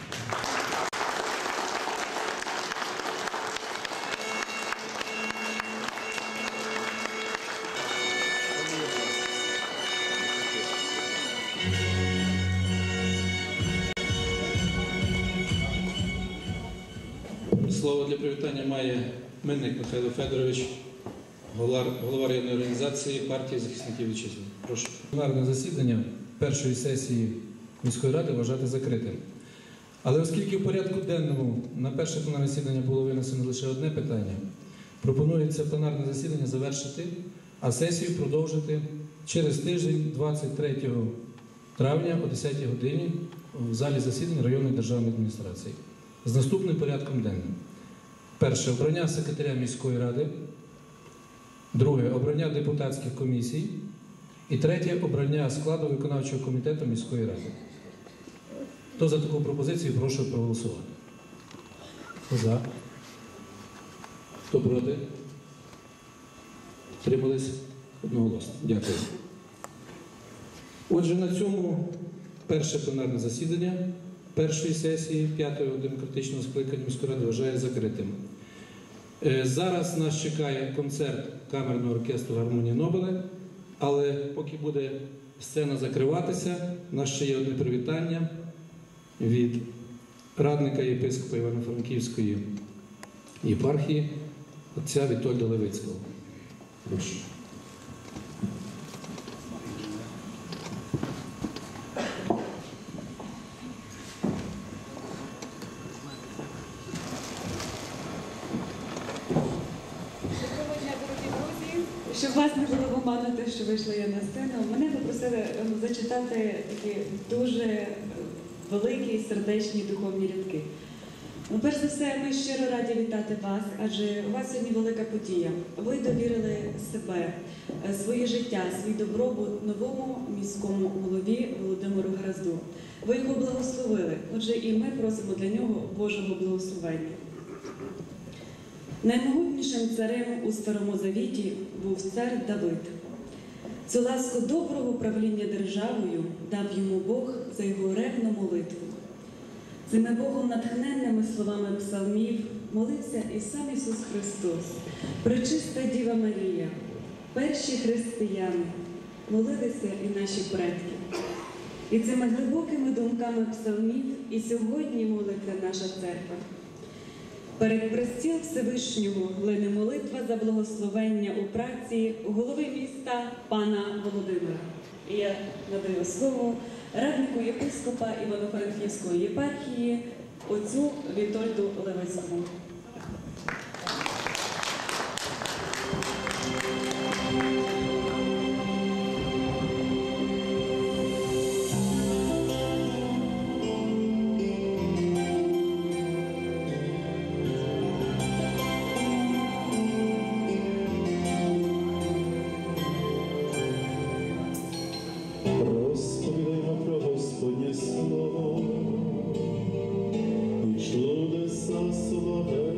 Слово для привітання має Мельник Михайло Федорович, голова районної організації партії захисників вітчизни. Прошу. Пленарне засідання першої сесії міської ради вважати закритим. Але оскільки в порядку денному на перше пленарне засідання було винесено лише одне питання, пропонується пленарне засідання завершити, а сесію продовжити через тиждень 23 травня о 10 годині в залі засідань районної державної адміністрації. З наступним порядком денним. Перше – обрання секретаря міської ради. Друге – обрання депутатських комісій. І третє – обрання складу виконавчого комітету міської ради. Хто за таку пропозицію, прошу проголосувати. Хто за? Хто проти? Втримались? Одноголосно. Дякую. Отже, на цьому перше пленарне засідання першої сесії 5-го демократичного скликання міської ради вважає закритим. Зараз нас чекає концерт камерного оркестру «Гармонія Нобеле», але поки буде сцена закриватися, у нас ще є одне привітання від радника єпископа Івано-Франківської єпархії, отця Вітольда Левицького. Прошу. Щоб вас не було в оману те, що вийшла я на сцену, мене попросили зачитати такі дуже великі, сердечні духовні рядки. Перш за все, ми щиро раді вітати вас, адже у вас сьогодні велика подія. Ви довірили себе, своє життя, свій добробут новому міському голові Володимиру Гаразду. Ви його благословили, отже і ми просимо для нього Божого благословення. Наймогутнішим царем у Старому Завіті був цар Давид. Цю ласку доброго правління державою дав йому Бог за його ревну молитву. Цими Богом натхненними словами псалмів молився і сам Ісус Христос, пречиста Діва Марія, перші християни, молилися і наші предки. І цими глибокими думками псалмів і сьогодні молиться наша церква. Перед престіл Всевишнього лине молитва за благословення у праці голови міста пана Володимира. І я надаю слово раднику єпископа Івано-Франківської єпархії отцю Вітольду Левицькому. Розповідаємо про Господнє слово і чудеса свого.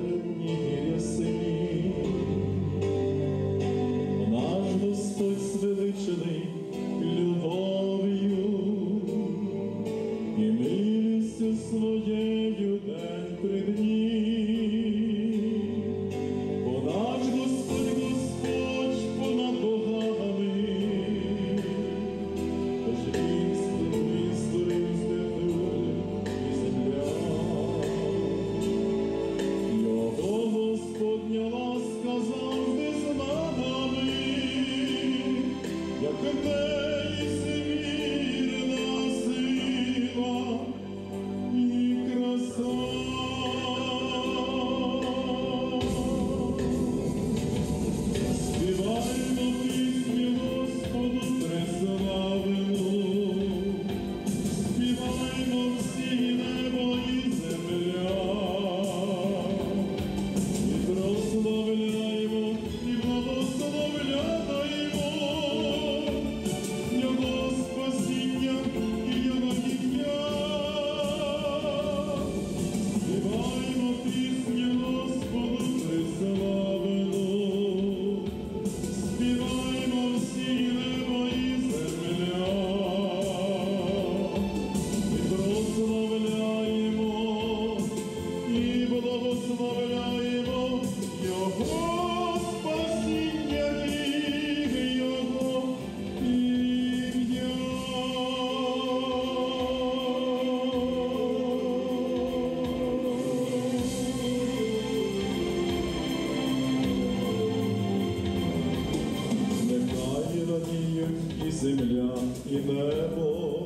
земля і небо,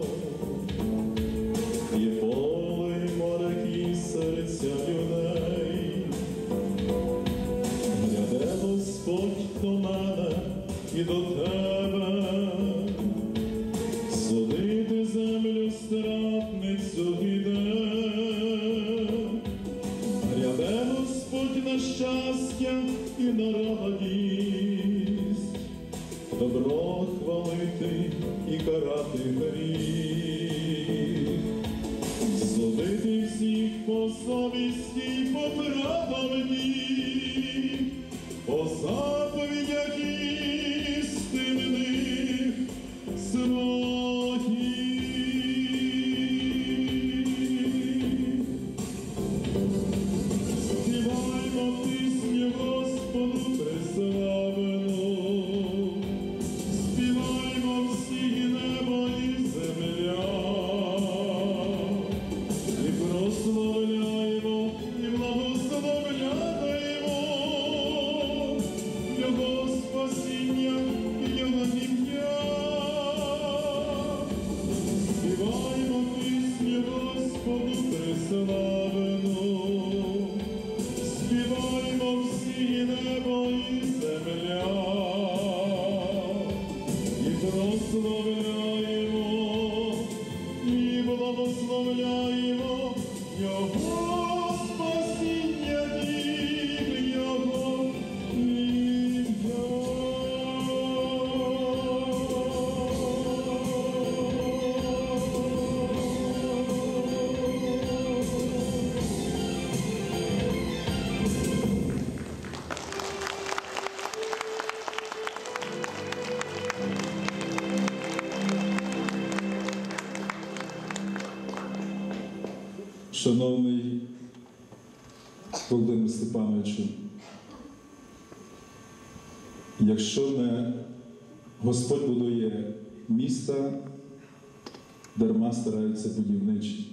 і поле, і море, і серця людей. Гряде Господь до мене і до тебе, судити землю стратницю іде. Гряде Господь на щастя і на радість, добро хвалити і карати гріх, судити всіх по совісті й по правді, по заповідях істинних своїх. Співаймо пісню Господу преславну, співаймо всі небо і земля, і прославляємо, і благословляємо Його спасіння і Його ім'я. Співаймо пісню Господу преславну, співаймо всі небо і земля, і прославляємо, і благословляємо Його спасіння і Його ім'я. Шановний Володимир Степановичу, якщо не Господь будує міста, дарма стараються будівничі.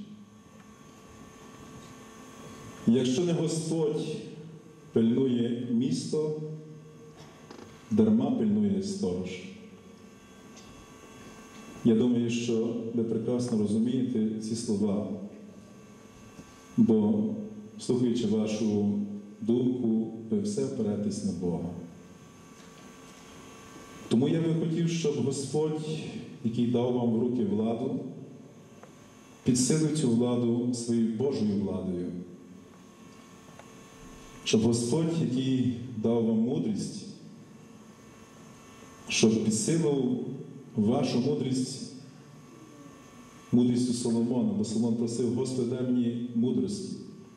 Якщо не Господь пильнує місто, дарма пильнує сторож. Я думаю, що ви прекрасно розумієте ці слова, бо, слухаючи вашу думку, ви все вперетесь на Бога. Тому я би хотів, щоб Господь, який дав вам в руки владу, підсилив цю владу своєю Божою владою. Щоб Господь, який дав вам мудрість, щоб підсилив вашу мудрість, мудрістю Соломона, бо Соломон просив: Господи, дай мені мудрості.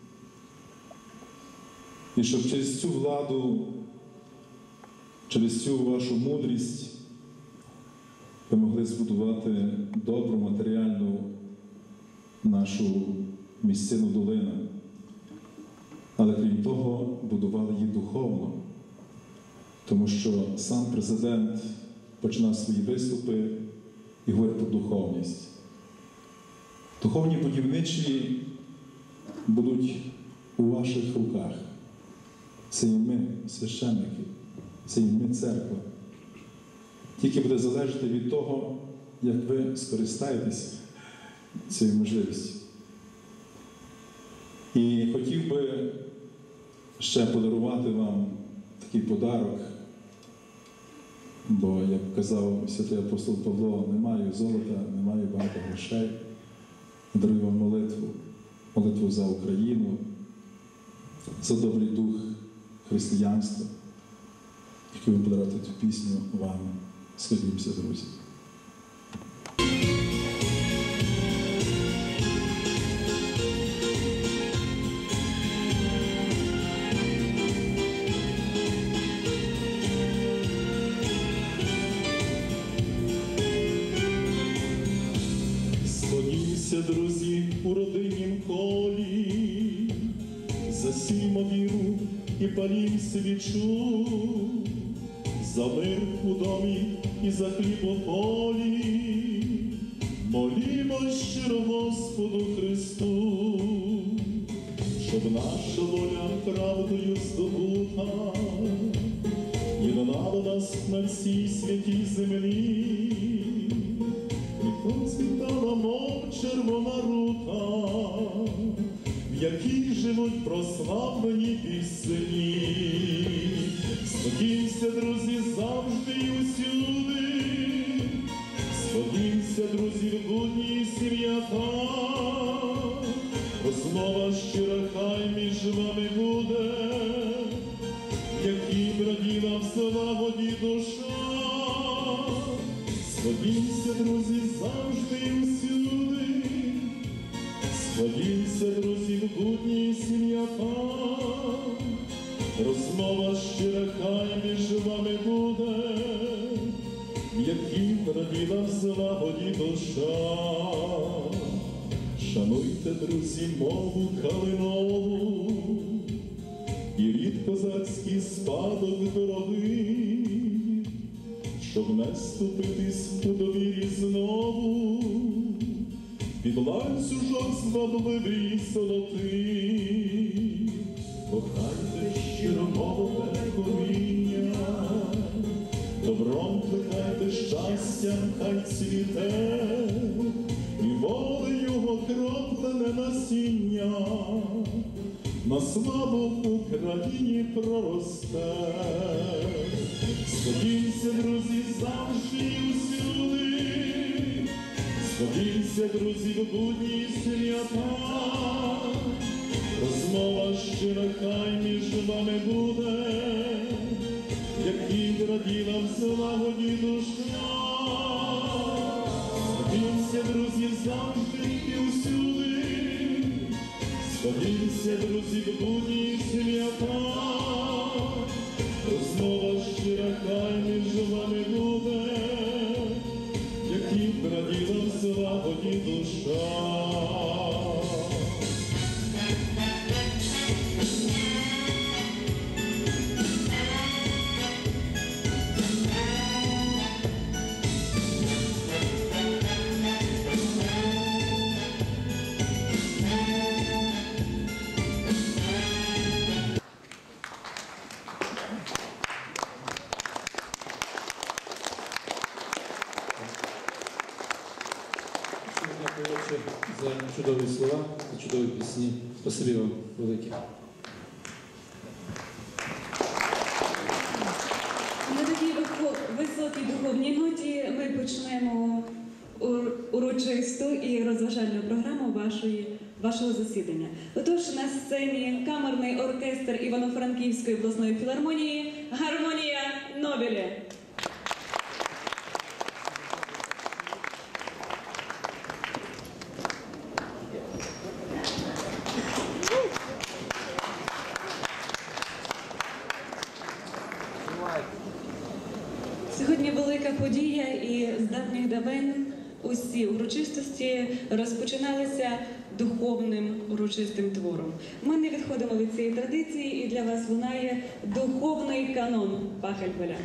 І щоб через цю владу, через цю вашу мудрість ви могли збудувати добру матеріальну нашу місцину долину. Але крім того, будували її духовно, тому що сам президент починав свої виступи і говорив про духовність. Духовні будівничі будуть у ваших руках. Це і ми, священники, це і ми, церква. Тільки буде залежати від того, як ви скористаєтесь цією можливістю. І хотів би ще подарувати вам такий подарок, бо, як казав святий апостол Павло, не маю золота, не маю багато грошей. Дарую вам молитву, молитву за Україну, за добрий дух християнства. Хотів би подарувати цю пісню вам. Сходімося, друзі. Сходімося, друзі, у родиннім колі, засіймо віру і палім свічу, за мир у домі і за хліб у полі, молімо щиро Господу Христу, щоб наша воля правдою здобута і донала нас на всій святій землі, Розцвітала, мов червона рута, в якій живуть прославлені пісні. Сходімся, друзі, завжди і усюди, сходімся, друзі, в будні свята, розмова щира хай між вами буде, яким раділа в злагоді душа. Сходімся, друзі, завжди і всюди, сходімся, друзі, в будні свята, розмова щира хай між вами буде, яким раділа в злагоді душа. Шануйте, друзі, мову калинову і рід козацький спадок дорогий, щоб не ступитись у довірі знову, під ланцюжок звабливий солотий. Кохайте щиро молоде коріння, добром плекайте, щастям хай цвіте, і волею окроплене насіння на славу Україні проросте. Сходімся, друзі, завжди і усюди, сходімся, друзі, в будні свята, розмова щира хай між вами буде, яким раділа в злагоді душа. Сходімся, друзі, завжди і усюди, сходімся, друзі, в будні свята, розмова щира хай між вами буде, яким раділа в злагоді душа. Дякую, отче, за чудові слова, за чудові пісні. Спасибі вам велике. На такій високій духовній ноті ми почнемо урочисту і розважальну програму вашого засідання. Отож, на сцені камерний оркестр Івано-Франківської обласної філармонії «Гармонія Нобелі». Сьогодні велика подія, і з давніх давен усі урочистості розпочиналися духовним урочистим твором. Ми не відходимо від цієї традиції, і для вас лунає духовний канон Пахельбеля.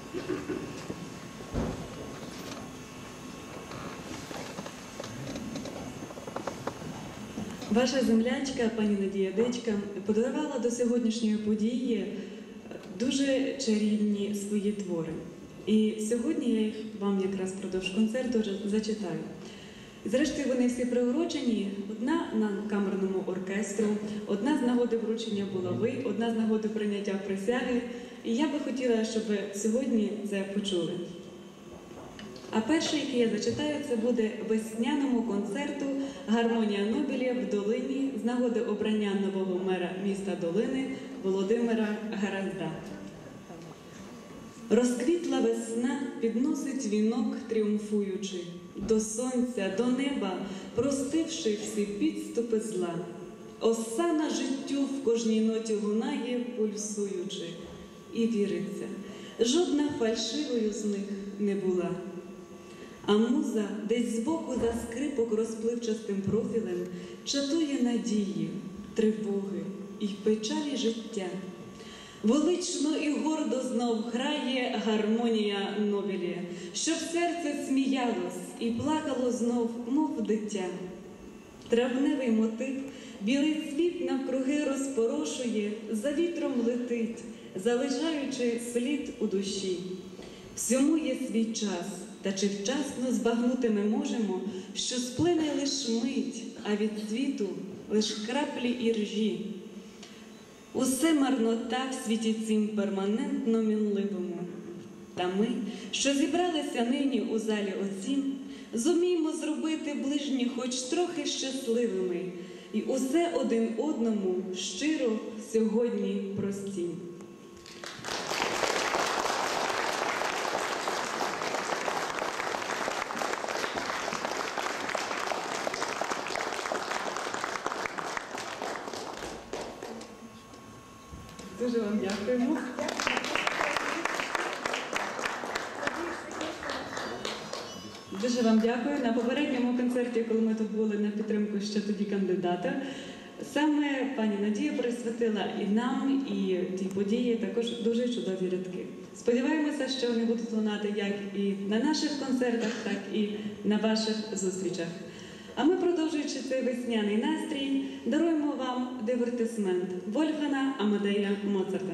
Ваша землячка, пані Надія Дечка, подарувала до сьогоднішньої події дуже чарівні свої твори. І сьогодні я їх вам якраз впродовж концерту зачитаю. Зрештою, вони всі приурочені. Одна на камерному оркестру, одна з нагоди вручення булави, одна з нагоди прийняття присяги. І я би хотіла, щоб ви сьогодні це почули. А перший, який я зачитаю, це буде весняному концерту «Гармонія Нобелія» в Долині з нагоди обрання нового мера міста Долини Володимира Гаразда. Розквітла весна, підносить вінок тріумфуючи, до сонця, до неба, простивши всі підступи зла. Осана життю в кожній ноті лунає, пульсуючи, і віриться, жодна фальшивою з них не була. А муза десь збоку за скрипок розпливчастим профілем чатує надії, тривоги і печалі життя. Велично і гордо знов грає гармонія Нобелія, щоб серце сміялось і плакало знов, мов дитя. Травневий мотив білий цвіт навкруги розпорошує, за вітром летить, залишаючи слід у душі. Всьому є свій час, та чи вчасно збагнути ми можемо, що сплине лиш мить, а від світу лиш краплі іржі. Усе марнота в світі цім перманентно мінливому. Та ми, що зібралися нині у залі оцім, зуміємо зробити ближні хоч трохи щасливими, і усе один одному щиро сьогодні простім. Дуже вам дякуємо. Дуже вам дякую. На попередньому концерті, коли ми тут були на підтримку ще тоді кандидата, саме пані Надія присвятила і нам, і тій події також дуже чудові рядки. Сподіваємося, що вони будуть лунати як і на наших концертах, так і на ваших зустрічах. А ми, продовжуючи цей весняний настрій, даруємо вам дивертисмент Вольфгана Амадея Моцарта.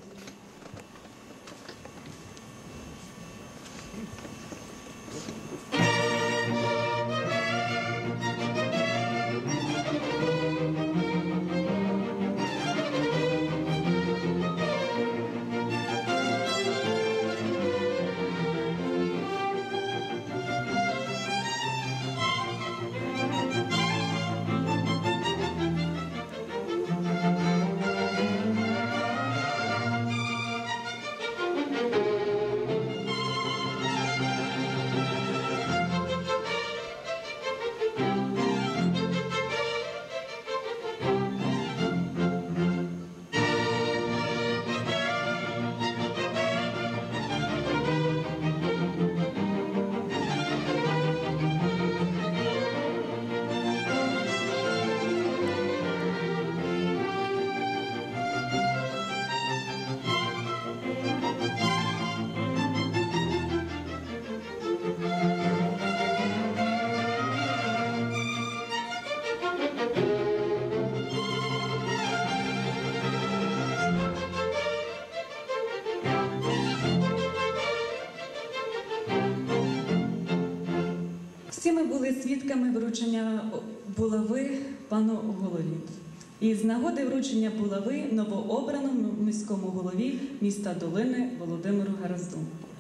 Всі ми були свідками вручення булави пану голові. І з нагоди вручення булави новообраному міському голові міста Долини Володимиру Гаразду.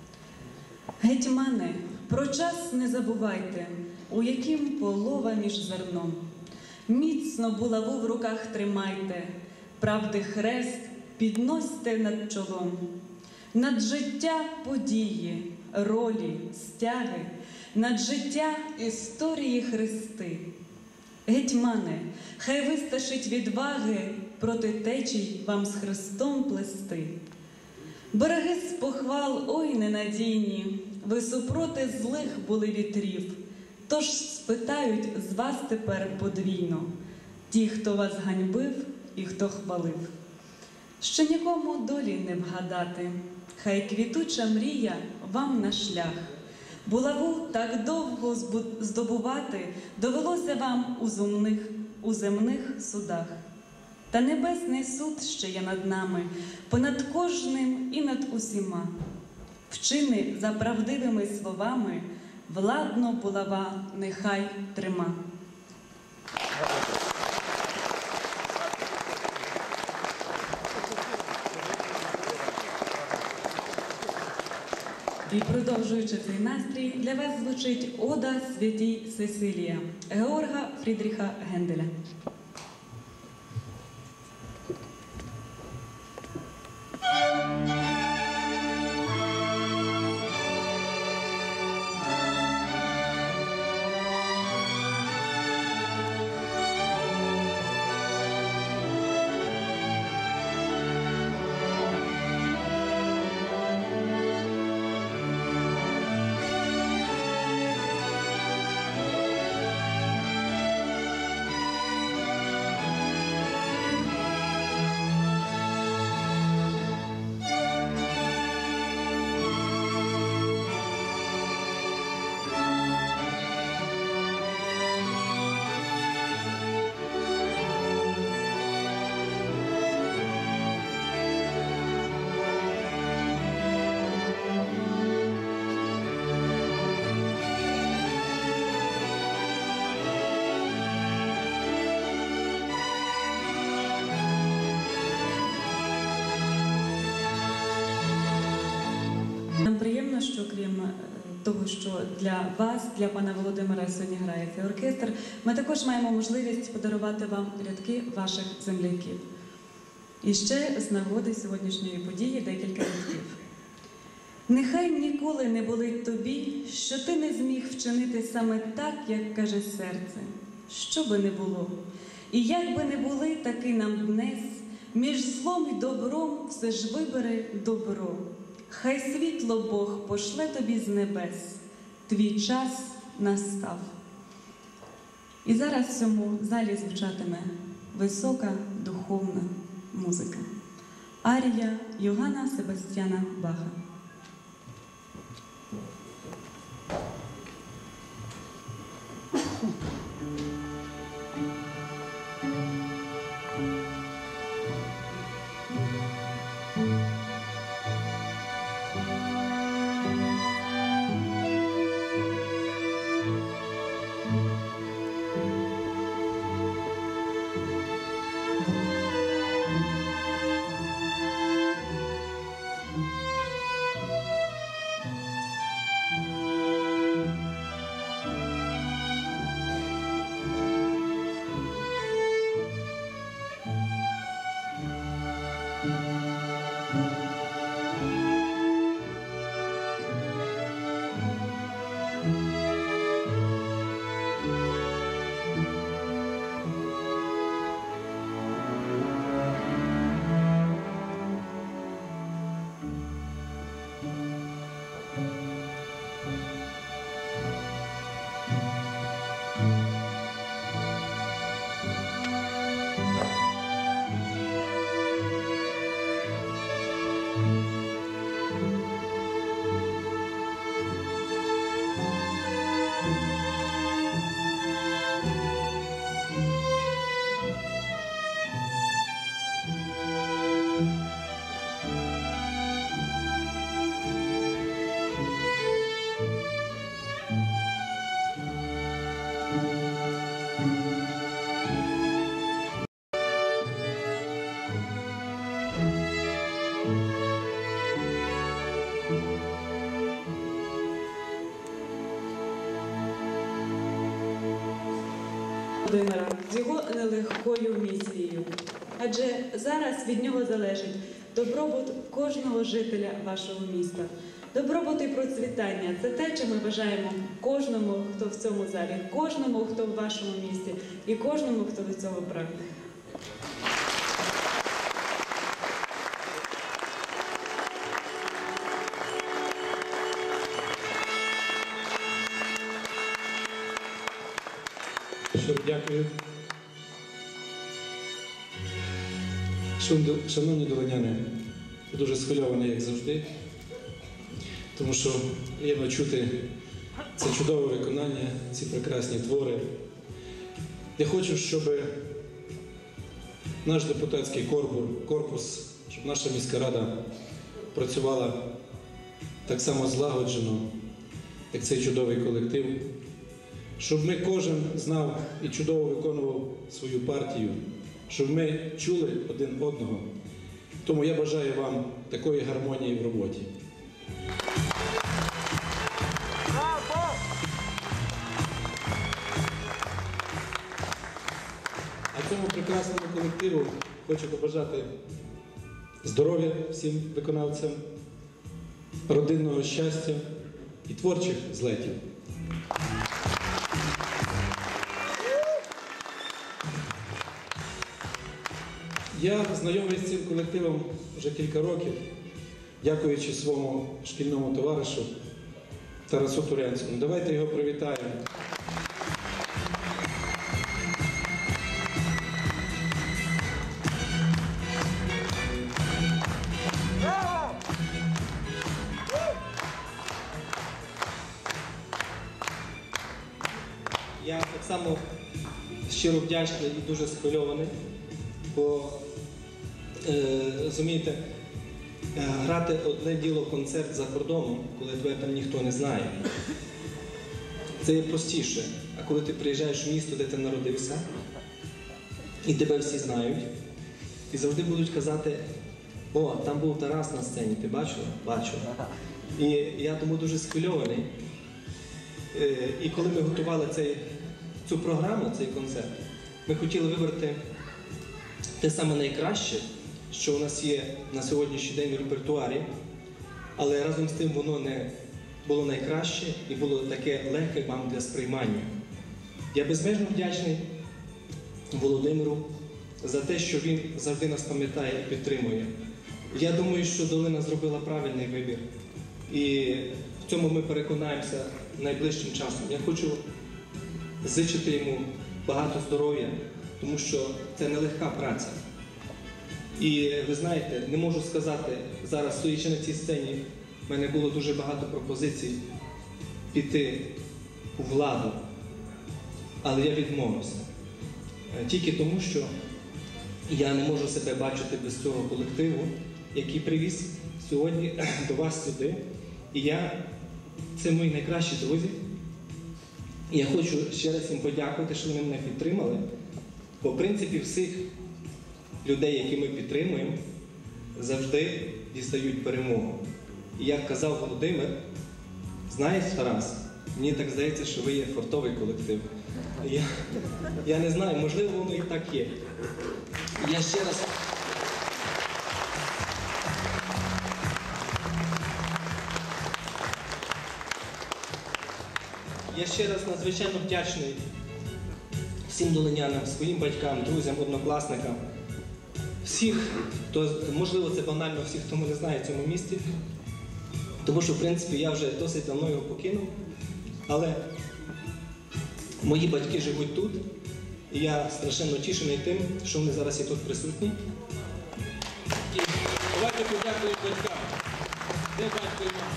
Гетьмане, про час не забувайте, у яким полова між зерном. Міцно булаву в руках тримайте, правди хрест підносьте над чолом. Над життя події, ролі, стяги, над життя історії хрести. Гетьмане, хай вистачить відваги проти течій вам з хрестом плести. Береги з похвал, ой ненадійні, ви супроти злих були вітрів, тож спитають з вас тепер подвійно ті, хто вас ганьбив і хто хвалив. Ще нікому долі не вгадати, хай квітуча мрія вам на шлях. Булаву так довго здобувати довелося вам у земних судах. Та небесний суд ще є над нами, понад кожним і над усіма. Вчини за правдивими словами, владно булава нехай трима. І продовжуючи цей настрій, для вас звучить ода святій Сесилія Георга Фрідріха Генделя. Нам приємно, що крім того, що для вас, для пана Володимира сьогодні грає цей оркестр, ми також маємо можливість подарувати вам рядки ваших земляків. І ще з нагоди сьогоднішньої події декілька рядків. Нехай ніколи не болить тобі, що ти не зміг вчинити саме так, як каже серце, що би не було. І як би не були таки нам днес, між злом і добром все ж вибери добро. Хай світло Бог пошле тобі з небес, твій час настав. І зараз в цьому залі звучатиме висока духовна музика. Арія Йоганна Себастьяна Баха. Володимира з його нелегкою місією. Адже зараз від нього залежить добробут кожного жителя вашого міста. Добробут і процвітання – це те, що ми бажаємо кожному, хто в цьому залі, кожному, хто в вашому місті і кожному, хто до цього прагне. Дякую. Шановні долиняни, я дуже схвильований, як завжди. тому що приємно чути це чудове виконання, ці прекрасні твори. Я хочу, щоб наш депутатський корпус, щоб наша міська рада працювала так само злагоджено, як цей чудовий колектив, щоб ми кожен знав і чудово виконував свою партію, щоб ми чули один одного. Тому я бажаю вам такої гармонії в роботі. А цьому прекрасному колективу хочу побажати здоров'я всім виконавцям, родинного щастя і творчих злетів. Я знайомий з цим колективом вже кілька років, дякуючи своєму шкільному товаришу Тарасу Турянському. Давайте його привітаємо. Я так само щиро вдячний і дуже схвильований, бо, розумієте, грати одне діло концерт за кордоном, коли тебе там ніхто не знає, це є простіше. А коли ти приїжджаєш в місто, де ти народився, і тебе всі знають, і завжди будуть казати: о, там був Тарас на сцені, ти бачила? Бачу. І я тому дуже схвильований. І коли ми готували цю програму, цей концерт, ми хотіли вибрати те саме найкраще, що у нас є на сьогоднішній день в репертуарі, але разом з тим воно не було найкраще і було таке легке вам для сприймання. Я безмежно вдячний Володимиру за те, що він завжди нас пам'ятає і підтримує. Я думаю, що Долина зробила правильний вибір. І в цьому ми переконаємося найближчим часом. Я хочу зичити йому багато здоров'я, тому що це нелегка праця. І ви знаєте, не можу сказати, зараз, стоячи на цій сцені, в мене було дуже багато пропозицій піти у владу, але я відмовився. Тільки тому, що я не можу себе бачити без цього колективу, який привіз сьогодні до вас сюди. І це мої найкращі друзі. І я хочу ще раз їм подякувати, що вони мене підтримали. Бо, в принципі, всіх людей, які ми підтримуємо, завжди дістають перемогу. І як казав Володимир: знаєш, Тарас, мені так здається, що ви є фортовий колектив. Я не знаю, можливо, воно і так є. Я ще раз... Я ще раз надзвичайно вдячний всім долинянам, своїм батькам, друзям, однокласникам, всіх, хто, можливо, це банально, всіх, хто мене знає в цьому місті, тому що, в принципі, я вже досить давно його покинув, але мої батьки живуть тут, і я страшенно тішений тим, що вони зараз і тут присутні. І давайте подякуємо батькам. Де батько і мама?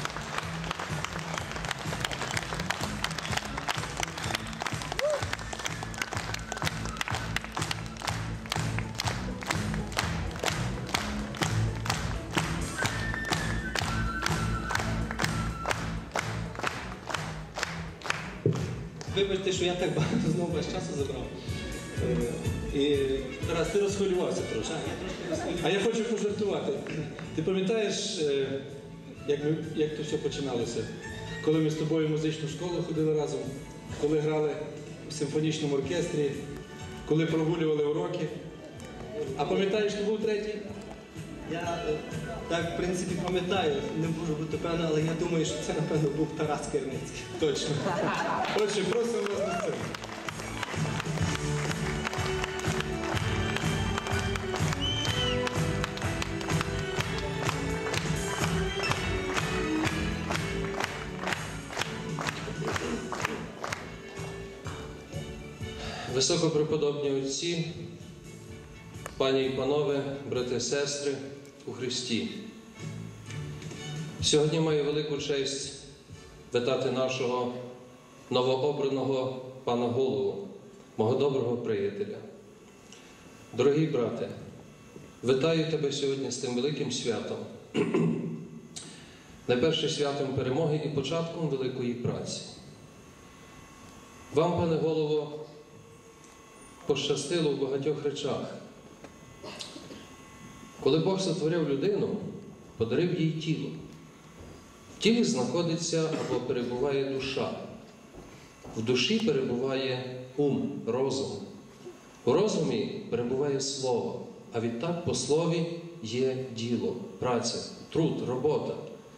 Вибачте, що я так багато знову ваш часу забрав. І Тарас, ти розхвилювався трошки. А я хочу пожартувати. Ти пам'ятаєш, як то все починалося? Коли ми з тобою в музичну школу ходили разом, коли грали в симфонічному оркестрі, коли прогулювали уроки. А пам'ятаєш, хто був третій? Я так, в принципі, пам'ятаю, не можу бути певний, але я думаю, що це, напевно, був Тарас Керницький. Точно. Отже, просимо вас на сцену. Високопреподобні отці, пані і панове, брати і сестри у Христі. Сьогодні маю велику честь вітати нашого новообраного пана голову, мого доброго приятеля. Дорогий брате, вітаю тебе сьогодні з тим великим святом. Найперше святом перемоги і початком великої праці. Вам, пане голово, пощастило в багатьох речах. Коли Бог сотворив людину, подарив їй тіло. В тілі знаходиться або перебуває душа. В душі перебуває ум, розум. У розумі перебуває слово, а відтак по слові є діло, праця, труд, робота.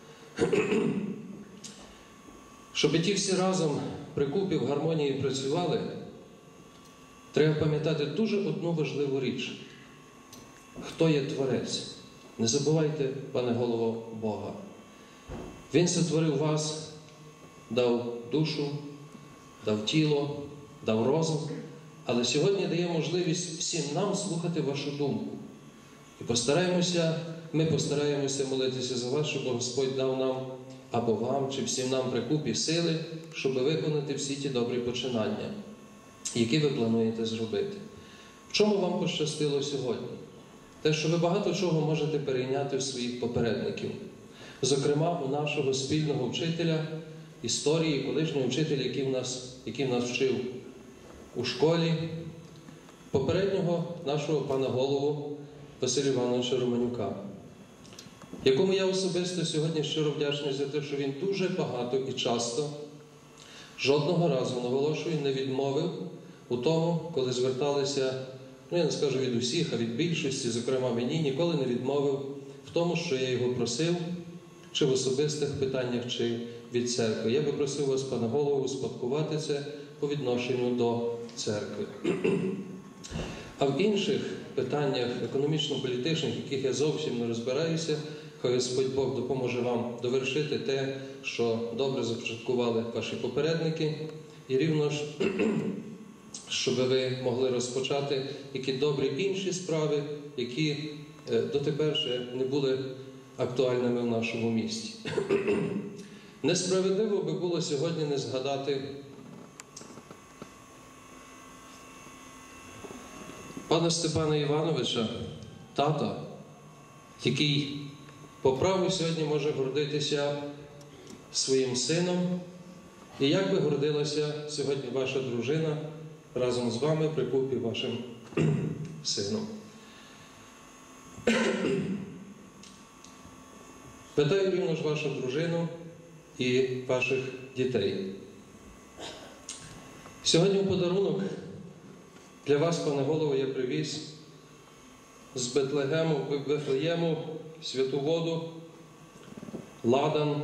Щоб ті всі разом при купі в гармонії працювали, треба пам'ятати дуже одну важливу річ. Хто є Творець? Не забувайте, пане голово, Бога. Він сотворив вас, дав душу, дав тіло, дав розум, але сьогодні дає можливість всім нам слухати вашу думку. І ми постараємося молитися за вас, щоб Господь дав нам, або вам, чи всім нам при купі сили, щоб виконати всі ті добрі починання, які ви плануєте зробити. В чому вам пощастило сьогодні? Те, що ви багато чого можете перейняти в своїх попередників. Зокрема, у нашого спільного вчителя історії, колишнього вчителя, який нас вчив у школі, попереднього нашого пана голову Василя Івановича Романюка, якому я особисто сьогодні щиро вдячний за те, що він дуже багато і часто, жодного разу, наголошую, не відмовив у тому, коли зверталися, я не скажу від усіх, а від більшості, зокрема мені, ніколи не відмовив в тому, що я його просив, чи в особистих питаннях, чи від церкви. Я би просив вас, пане голову, успадкувати це по відношенню до церкви. А в інших питаннях економічно-політичних, яких я зовсім не розбираюся, хай Господь Бог допоможе вам довершити те, що добре започаткували ваші попередники, і рівно ж, щоб ви могли розпочати які добрі інші справи, які дотепер ще не були актуальними в нашому місті. Несправедливо би було сьогодні не згадати пана Степана Івановича, тата, який по праву сьогодні може гордитися своїм сином, і як би гордилася сьогодні ваша дружина разом з вами при купі вашим сином. Питаю рівно ж вашу дружину і ваших дітей. Сьогодні в подарунок для вас, пане голово, я привіз з Вифлеєму святу воду, ладан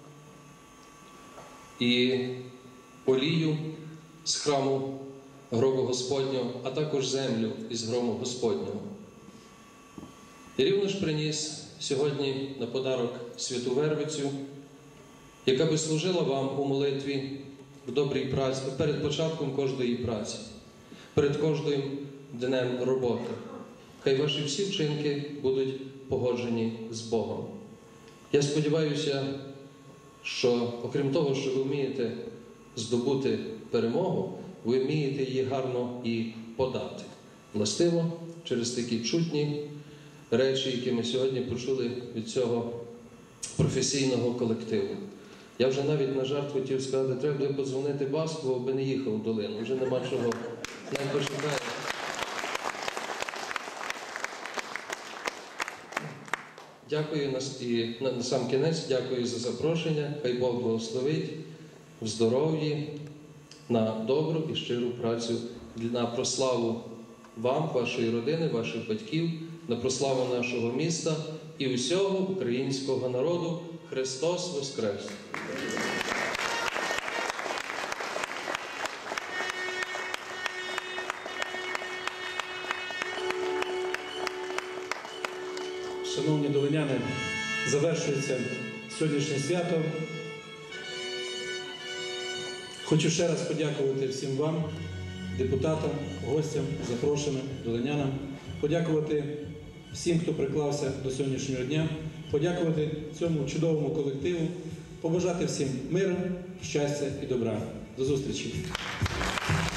і олію з храму гробу Господнього, а також землю із грому Господнього. І рівно ж приніс сьогодні на подарок святу Вервицю, яка би служила вам у молитві в добрій праці, перед початком кожної праці, перед кожним днем роботи. Хай ваші всі вчинки будуть погоджені з Богом. Я сподіваюся, що окрім того, що ви вмієте здобути перемогу, ви вмієте її гарно і подати. Властиво, через такі чутні речі, які ми сьогодні почули від цього професійного колективу. Я вже навіть на жарт хотів сказати, треба буде подзвонити Баскову, аби не їхав в долину. Вже нема чого. Не почекає. Дякую і на сам кінець, дякую за запрошення. Хай Бог благословить в здоров'ї, на добру і щиру працю, на прославу вам, вашої родини, ваших батьків, на прославу нашого міста і усього українського народу. Христос Воскрес! Шановні долиняни, завершується сьогоднішнє свято. Хочу ще раз подякувати всім вам, депутатам, гостям, запрошеним, долинянам, подякувати всім, хто приклався до сьогоднішнього дня, подякувати цьому чудовому колективу, побажати всім миру, щастя і добра. До зустрічі!